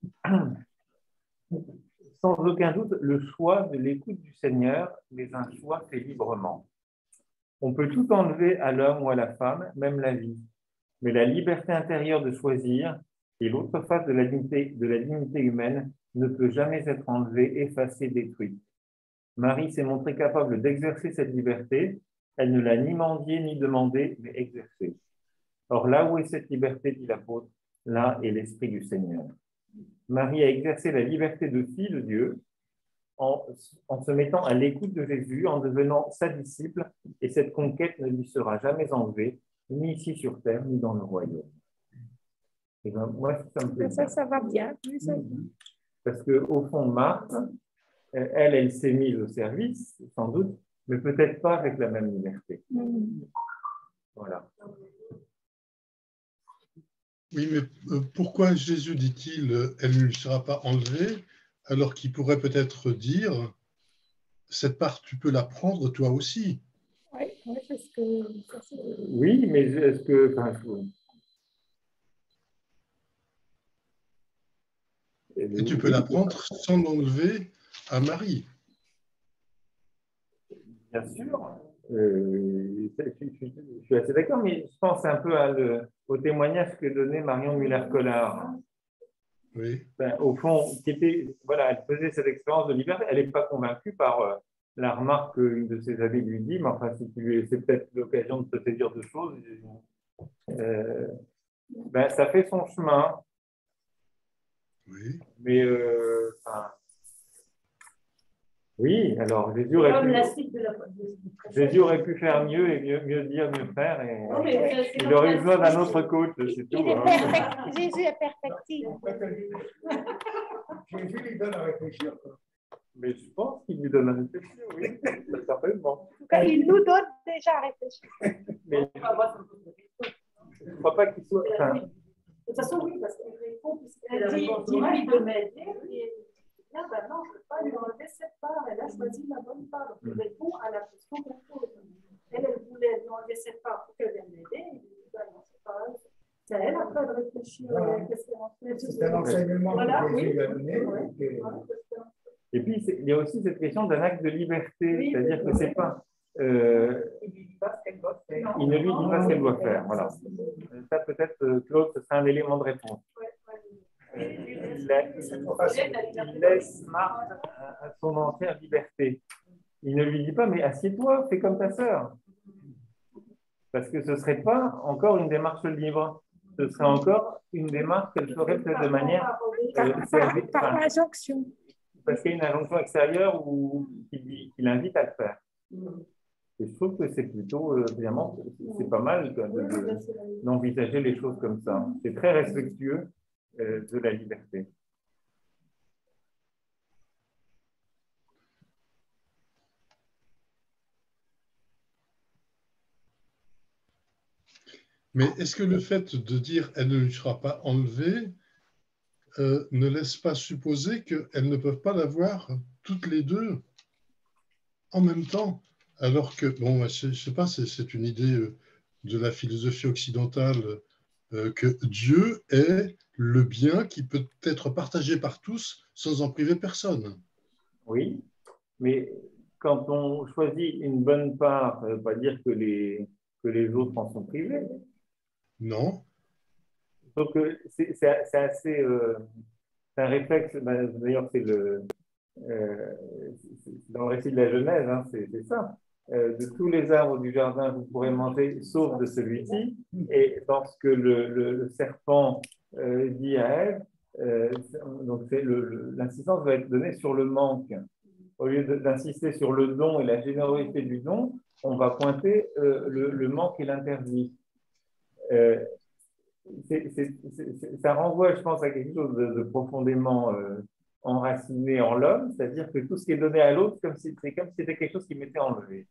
sans aucun doute, le choix de l'écoute du Seigneur est un choix fait librement. On peut tout enlever à l'homme ou à la femme, même la vie. Mais la liberté intérieure de choisir et l'autre face de la dignité, de la dignité humaine ne peut jamais être enlevée, effacée, détruite. Marie s'est montrée capable d'exercer cette liberté. Elle ne l'a ni mendiée ni demandée, mais exercée. Or, là où est cette liberté, dit l'apôtre, là est l'Esprit du Seigneur. Marie a exercé la liberté de fille de Dieu en, en se mettant à l'écoute de Jésus, en devenant sa disciple, et cette conquête ne lui sera jamais enlevée, ni ici sur terre, ni dans le royaume. Et ben, moi, ça me plaît. Ça, ça va bien. Oui, ça... Parce qu'au fond, Marthe, elle, elle s'est mise au service, sans doute, mais peut-être pas avec la même liberté. Mm. Voilà. Oui, mais euh, pourquoi Jésus dit-il euh, « elle ne lui sera pas enlevée » alors qu'il pourrait peut-être dire « cette part, tu peux la prendre toi aussi ». Oui, oui, parce que... Oui, mais est-ce que... Enfin, et tu peux la prendre sans l'enlever à Marie. Bien sûr. Euh, je, je, je, je suis assez d'accord, mais je pense un peu à le, au témoignage que donnait Marion Muller-Collard. Oui. Ben, au fond, qui était, voilà, elle faisait cette expérience de liberté. Elle n'est pas convaincue par euh, la remarque qu'une de ses amies lui dit, mais enfin, si tu lui c'est peut-être l'occasion de se saisir de choses. Euh, ben, ça fait son chemin. Oui. Mais, euh, enfin, oui, alors Jésus aurait, pu, la... Jésus aurait pu faire mieux et mieux, mieux dire, mieux faire. Et... Non, mais il aurait eu besoin d'un autre coach, c'est tout. Il est hein. perfect. Jésus est perfectible. Jésus lui donne à réfléchir. Mais je pense qu'il lui donne à réfléchir, oui, certainement. En tout cas, il nous donne déjà à réfléchir. Mais je ne crois pas qu'il soit... Enfin... De toute façon, oui, parce qu'il répond, puisqu'elle dit, dis-lui de m'aider, et bien, ben non, je ne veux pas lui enlever cette part, elle a choisi la bonne part, donc il répond à la question qu'on pose. Elle, elle voulait lui enlever cette part pour qu'elle vienne m'aider, et il dit, ben non, c'est pas elle. C'est à elle après de réfléchir, voilà. Qu'est-ce qu'elle en fait. C'est un enseignement voilà, que Jésus oui. a donné. Ouais. Et... et puis, il y a aussi cette question d'un acte de liberté, oui, c'est-à-dire que c'est pas... Euh, il, lui dit pas ce qu'elle doit faire. Il ne lui dit pas ce qu'elle doit faire, voilà. Ça, peut-être, Claude, ce sera un élément de réponse. Euh, il, la, il, il laisse Marthe à, à son entière liberté. Il ne lui dit pas, mais assieds-toi, fais comme ta sœur. Parce que ce ne serait pas encore une démarche libre. Ce serait encore une démarche qu'elle ferait peut-être de manière... Euh, par, par, par injonction. Parce qu'il y a une injonction extérieure où, qui, qui l'invite à le faire. Et je trouve que c'est plutôt, euh, évidemment, c'est pas mal d'envisager les choses comme ça. C'est très respectueux euh, de la liberté. Mais est-ce que le fait de dire « elle ne lui sera pas enlevée » euh, ne laisse pas supposer qu'elles ne peuvent pas l'avoir toutes les deux en même temps? Alors que, bon, je ne sais pas, c'est une idée de la philosophie occidentale, euh, que Dieu est le bien qui peut être partagé par tous sans en priver personne. Oui, mais quand on choisit une bonne part, ça ne veut pas dire que les, que les autres en sont privés. Non. Donc, c'est assez... Euh, c'est un réflexe, d'ailleurs, c'est le... Euh, dans le récit de la Genèse, hein, c'est ça. Euh, de tous les arbres du jardin, vous pourrez manger, sauf de celui-ci. Et lorsque le, le, le serpent euh, dit à Ève, euh, donc l'insistance va être donnée sur le manque. Au lieu d'insister sur le don et la générosité du don, on va pointer euh, le, le manque et l'interdit. Euh, c'est, c'est, c'est, ça renvoie, je pense, à quelque chose de, de profondément euh, enraciné en l'homme, c'est-à-dire que tout ce qui est donné à l'autre, c'est comme si c'était quelque chose qui m'était enlevé.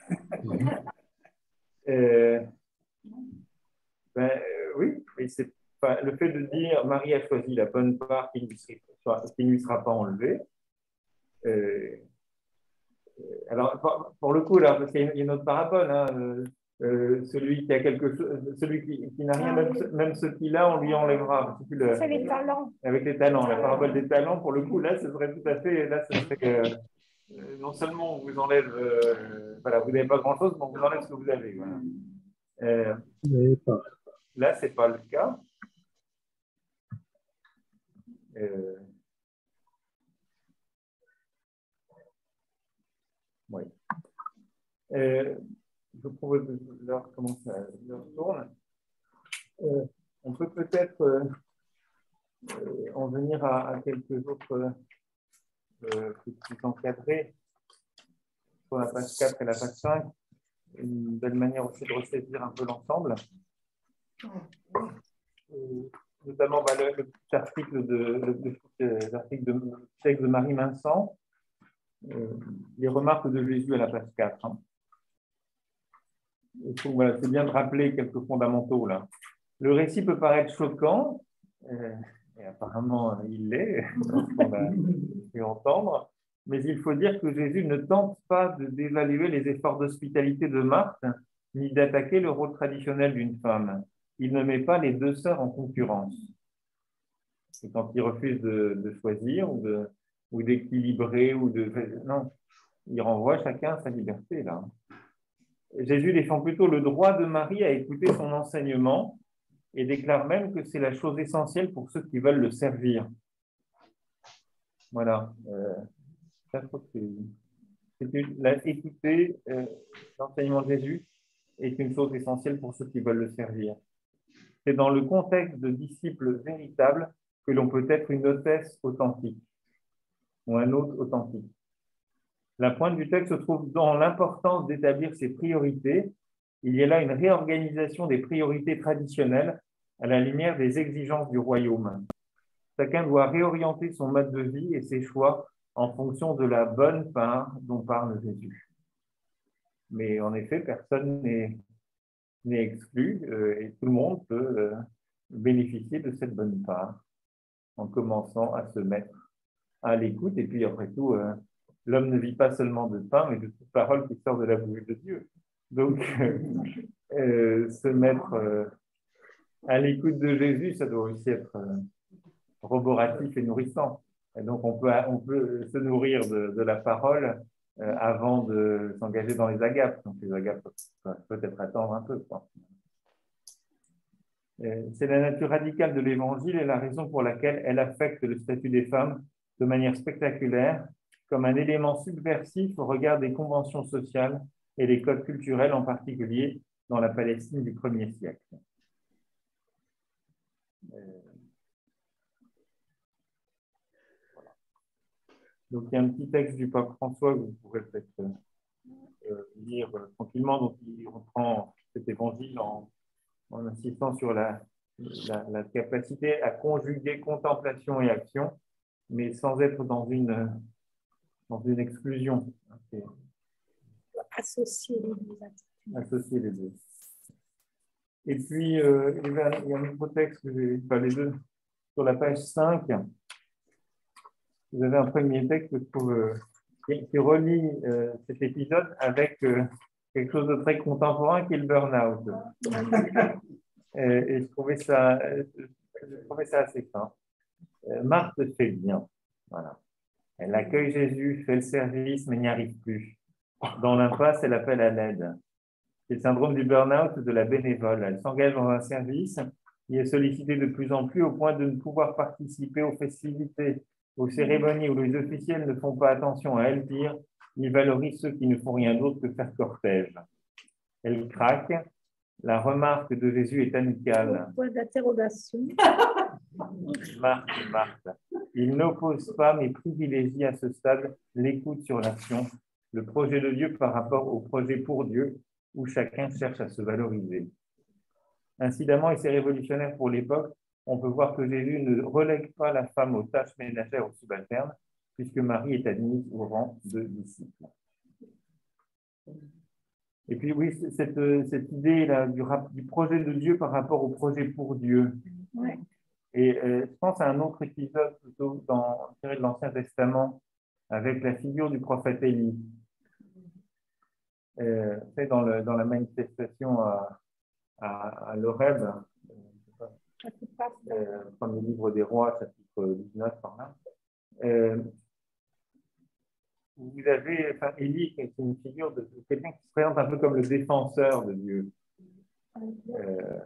euh, ben, euh, oui, mais c'est enfin, le fait de dire Marie a choisi la bonne part qui ne lui sera pas enlevée. Euh, alors, pour, pour le coup, là, parce qu'il y a une autre parabole, hein, euh, Euh, celui qui a quelque chose, celui qui, qui n'a rien, même, même ce qu'il a, on lui enlèvera. C'est les talents. Avec les talents, la parabole des talents, pour le coup, là, ce serait tout à fait, là, ce serait, euh, non seulement on vous enlève, euh, voilà, vous n'avez pas grand-chose, mais on vous enlève ce que vous avez. Voilà. Euh, là, c'est pas le cas. Euh, oui. Euh, je propose de leur comment ça leur tourne. Euh, on peut peut-être euh, euh, en venir à, à quelques autres euh, petits encadrés sur la page quatre et la page cinq. Une belle manière aussi de ressaisir un peu l'ensemble. Euh, notamment bah, le, le petit article de, le, le, l'article de, le texte de Marie Vincent, euh, les remarques de Jésus à la page quatre. Hein. Donc, voilà, c'est bien de rappeler quelques fondamentaux là. Le récit peut paraître choquant, euh, et apparemment il l'est, dans ce qu'on a pu entendre, mais il faut dire que Jésus ne tente pas de d'évaluer les efforts d'hospitalité de Marthe, ni d'attaquer le rôle traditionnel d'une femme. Il ne met pas les deux sœurs en concurrence. Et quand il refuse de, de choisir ou de, ou d'équilibrer, ou de non, il renvoie chacun à sa liberté là. Jésus défend plutôt le droit de Marie à écouter son enseignement et déclare même que c'est la chose essentielle pour ceux qui veulent le servir. Voilà. Euh, ça, je crois que c'est, c'est une, la, écouter euh, l'enseignement de Jésus est une chose essentielle pour ceux qui veulent le servir. C'est dans le contexte de disciples véritables que l'on peut être une hôtesse authentique ou un hôte authentique. La pointe du texte se trouve dans l'importance d'établir ses priorités. Il y a là une réorganisation des priorités traditionnelles à la lumière des exigences du royaume. Chacun doit réorienter son mode de vie et ses choix en fonction de la bonne part dont parle Jésus. Mais en effet, personne n'est, n'est exclu euh, et tout le monde peut euh, bénéficier de cette bonne part en commençant à se mettre à l'écoute. Et puis après tout, euh, l'homme ne vit pas seulement de pain, mais de toute parole qui sort de la bouche de Dieu. Donc, euh, euh, se mettre euh, à l'écoute de Jésus, ça doit aussi être euh, roboratif et nourrissant. Et donc, on peut, on peut se nourrir de, de la parole euh, avant de s'engager dans les agapes. Donc, les agapes peuvent peut-être attendre un peu, quoi. C'est la nature radicale de l'Évangile et la raison pour laquelle elle affecte le statut des femmes de manière spectaculaire, comme un élément subversif au regard des conventions sociales et des codes culturels, en particulier dans la Palestine du premier siècle. Euh, voilà. Donc, il y a un petit texte du pape François que vous pourrez peut-être euh, lire euh, tranquillement. Donc, il reprend cet évangile en, en insistant sur la, la, la capacité à conjuguer contemplation et action, mais sans être dans une, dans une exclusion. C'est, associer les deux attitudes. Associer les deux. Et puis, euh, il y a un autre texte, que j'ai, enfin, les deux, sur la page cinq. Vous avez un premier texte pour, euh, qui, qui relie euh, cet épisode avec euh, quelque chose de très contemporain qui est le burn-out. et, et je trouvais ça, je trouvais ça assez fin. Euh, Marthe fait bien. Voilà. Elle accueille Jésus, fait le service, mais n'y arrive plus. Dans l'impasse, elle appelle à l'aide. C'est le syndrome du burn-out de la bénévole. Elle s'engage dans un service et est sollicitée de plus en plus au point de ne pouvoir participer aux festivités, aux cérémonies où les officiels ne font pas attention à elle. Pire, ils valorisent ceux qui ne font rien d'autre que faire cortège. Elle craque. La remarque de Jésus est amicale. Point d'interrogation. Marthe, Marthe. Il n'oppose pas, mais privilégie à ce stade l'écoute sur l'action, le projet de Dieu par rapport au projet pour Dieu, où chacun cherche à se valoriser. Incidemment, et c'est révolutionnaire pour l'époque, on peut voir que Jésus ne relègue pas la femme aux tâches ménagères ou subalternes, puisque Marie est admise au rang de disciple. Et puis oui, cette, cette idée-là du, du projet de Dieu par rapport au projet pour Dieu. Ouais. Et euh, je pense à un autre épisode plutôt dans, tiré de l'Ancien Testament avec la figure du prophète Élie. Euh, c'est dans, le, dans la manifestation à, à, à l'Horeb, euh, premier livre des rois, chapitre dix-neuf par là. Euh, vous avez, enfin, Élie, qui est une figure de, de quelqu'un qui se présente un peu comme le défenseur de Dieu. Euh,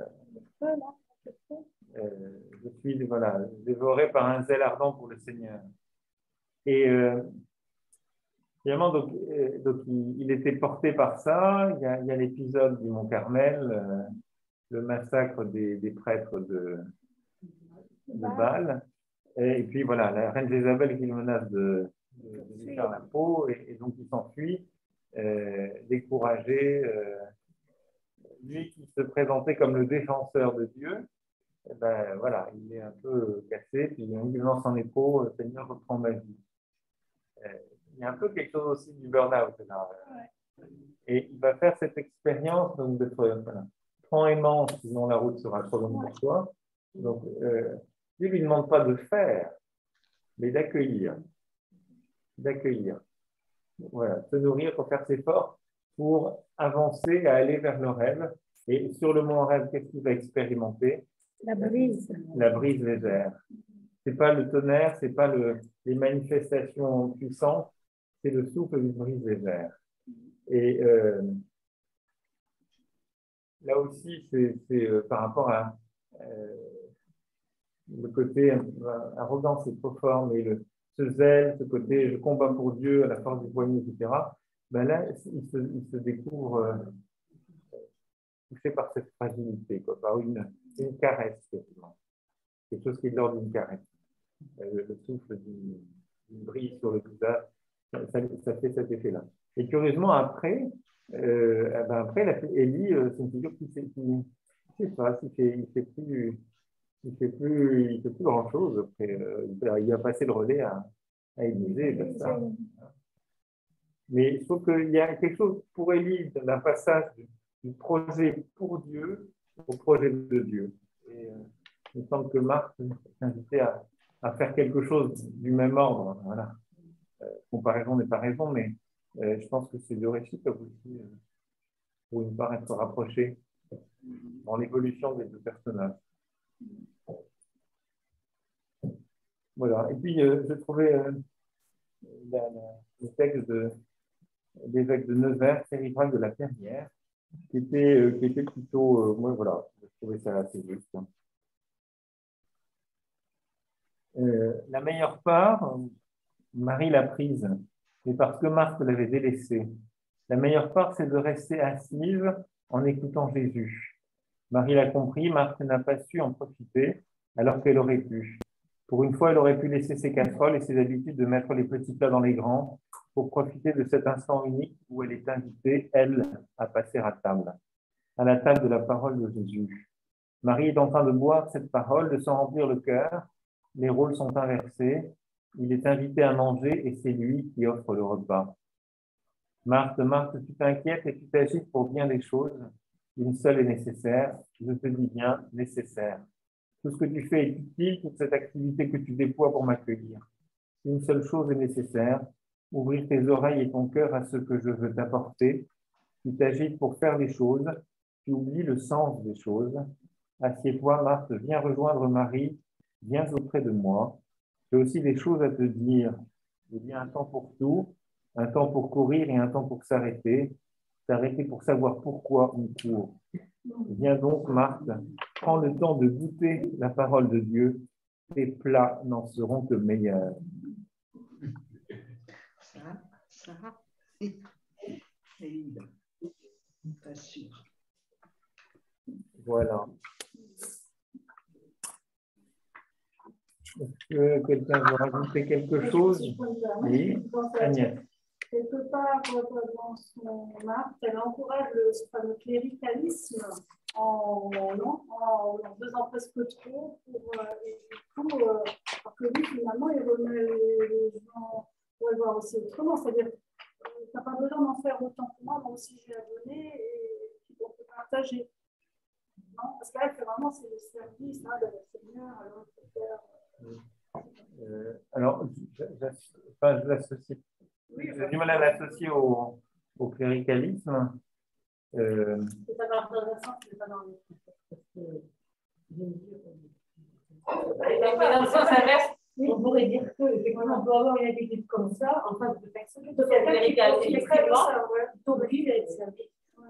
euh, je suis voilà, dévoré par un zèle ardent pour le Seigneur. Et euh, finalement, donc, euh, donc il, il était porté par ça. Il y a, il y a l'épisode du Mont Carmel, euh, le massacre des, des prêtres de, de Baal. Et, et puis voilà, la reine Jézabel qui le menace de, de, de lui faire la peau, et, et donc il s'enfuit, euh, découragé. Euh, lui qui se présentait comme le défenseur de Dieu, eh ben, voilà, il est un peu cassé, puis il lance en écho, Seigneur, reprends ma vie. Euh, il y a un peu quelque chose aussi du burn-out là. Et il va faire cette expérience donc d'être voilà, prends aimant, sinon la route sera trop longue pour toi. Donc, euh, Dieu ne lui demande pas de faire, mais d'accueillir. D'accueillir. Voilà, se nourrir pour faire ses efforts, pour avancer, à aller vers le rêve. Et sur le mont rêve, qu'est-ce qu'il va expérimenter? La brise. La brise légère. Ce n'est pas le tonnerre, ce n'est pas le, les manifestations puissantes, c'est le souffle d'une brise légère. Et euh, là aussi, c'est euh, par rapport à euh, le côté euh, arrogance et trop fort, mais le, ce zèle, ce côté je combats pour Dieu à la force du poignet, et cetera. Ben là, il se, il se découvre euh, touché par cette fragilité, quoi, par une, une caresse, quasiment. Quelque chose qui est de l'ordre d'une caresse. Le, le souffle d'une brise sur le visage, ça, ça, ça fait cet effet-là. Et curieusement, après, euh, eh ben après, la, Élie, euh, c'est une figure qui fait, qui, je sais pas, il fait, il fait plus, il fait plus, il fait plus grand-chose. Après, euh, il a passé le relais à, à Élisée, ben ça. Mais je trouve qu'il y a quelque chose pour Élie d'un passage du, du projet pour Dieu au projet de Dieu. Et, euh, il me semble que Marc est invité à, à faire quelque chose du même ordre. Voilà. Euh, comparaison n'est pas raison, mais euh, je pense que ces deux récits peuvent aussi, euh, pour une part, être rapprochés dans l'évolution des deux personnages. Voilà. Et puis, euh, je trouvais euh, la, la, le texte de l'évêque de Nevers, Cérivrac de la Perrière, qui était, euh, qui était plutôt, euh, moi, voilà, je trouvais ça assez juste. Hein. Euh, la meilleure part, Marie l'a prise, mais parce que Marthe l'avait délaissée. La meilleure part, c'est de rester assise en écoutant Jésus. Marie l'a compris, Marthe n'a pas su en profiter alors qu'elle aurait pu. Pour une fois, elle aurait pu laisser ses casseroles et ses habitudes de mettre les petits plats dans les grands pour profiter de cet instant unique où elle est invitée, elle, à passer à table, à la table de la parole de Jésus. Marie est en train de boire cette parole, de s'en remplir le cœur. Les rôles sont inversés. Il est invité à manger et c'est lui qui offre le repas. Marthe, Marthe, tu t'inquiètes et tu t'agites pour bien des choses. Une seule est nécessaire. Je te dis bien, nécessaire. Tout ce que tu fais est utile, toute cette activité que tu déploies pour m'accueillir. Une seule chose est nécessaire. Ouvrir tes oreilles et ton cœur à ce que je veux t'apporter. Tu t'agites pour faire des choses. Tu oublies le sens des choses. Assieds-toi, Marthe, viens rejoindre Marie. Viens auprès de moi. J'ai aussi des choses à te dire. Il y a un temps pour tout, un temps pour courir et un temps pour s'arrêter. S'arrêter pour savoir pourquoi on court. Viens donc, Marthe, prends le temps de goûter la parole de Dieu. Tes plats n'en seront que meilleurs. Ça, ça, c'est évident. Pas sûr. Voilà. Est-ce que quelqu'un veut rajouter quelque chose? Oui, Agnès. Quelque part, dans son Marthe, elle encourage le fameux cléricalisme en, non, en, en faisant presque trop. Pour, euh, et du coup, euh, alors que lui, finalement, il remet les, les gens pour le voir aussi autrement. C'est-à-dire, euh, tu n'as pas besoin d'en faire autant que moi, moi aussi j'ai à donner et on peut partager. Non, parce qu'elle fait vraiment c'est le service hein, de la Seigneur, alors il faut faire. Euh, alors, je, je, enfin, je l'associe. Oui, j'ai du mal à l'associer au, au cléricalisme. Euh, c'est pas dans le sens, c'est pas dans le sens inverse. On pourrait dire que effectivement, on peut avoir une attitude comme ça en face de personnes qui sont cléricalistes. Effectivement, t'obliges à être servi.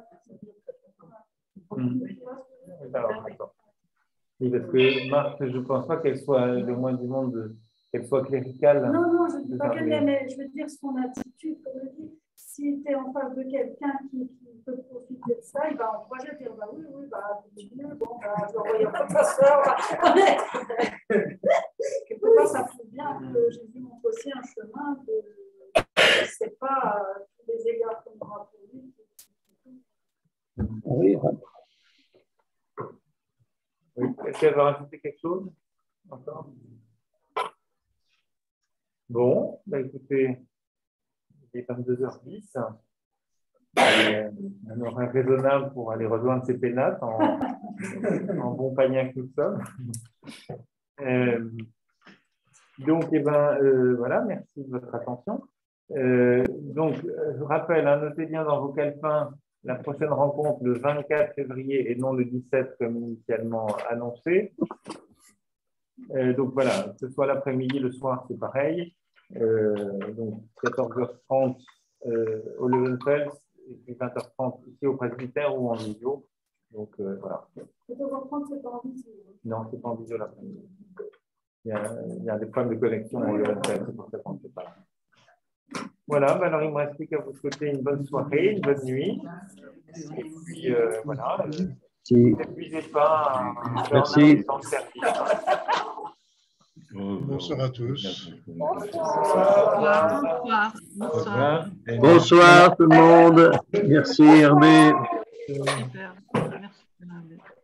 Oui, parce que Marthe, je ne pense pas qu'elle soit le moins du monde, qu'elle soit cléricale. Non, non, je ne dis pas qu'elle l'est, mais je veux dire son attitude, comme je dis, si tu es en face de quelqu'un qui, qui peut profiter de ça, il va encourager, dire bah oui, oui, bah continue, bon, bah je vais envoyer un peu ta soeur. Quelque part, ça prouve bien que Jésus montre aussi un chemin de. C'est pas euh, tous les égards qu'on aura pour lui. Oui, oui. Est-ce qu'elle va rajouter quelque chose encore? Bon, bah écoutez, il est vingt-deux heures dix. euh, un horaire raisonnable pour aller rejoindre ces pénates en, en bon panier que nous sommes. Euh, donc, eh ben, euh, voilà, merci de votre attention. Euh, donc, je rappelle, hein, notez bien dans vos calepins la prochaine rencontre le vingt-quatre février et non le dix-sept comme initialement annoncé. Euh, donc voilà, que ce soit l'après-midi, le soir, c'est pareil. Euh, donc quatorze heures trente euh, au Levenfels et puis vingt heures trente ici au presbytère ou en vidéo. Donc euh, voilà. quatorze heures trente, c'est pas en visio. Non, c'est pas en vidéo l'après-midi. Il y a, il y a des problèmes de connexion au Levenfels, c'est pour ça qu'on ne sait pas. Voilà, ben alors il ne me reste plus qu'à vous souhaiter une bonne soirée, une bonne nuit. Et puis euh, voilà, n'épuisez pas à faire un temps de service. Bonsoir à tous. Bonsoir. Bonsoir. Bonsoir. Bonsoir tout le monde. Merci Hermé. Super. Merci.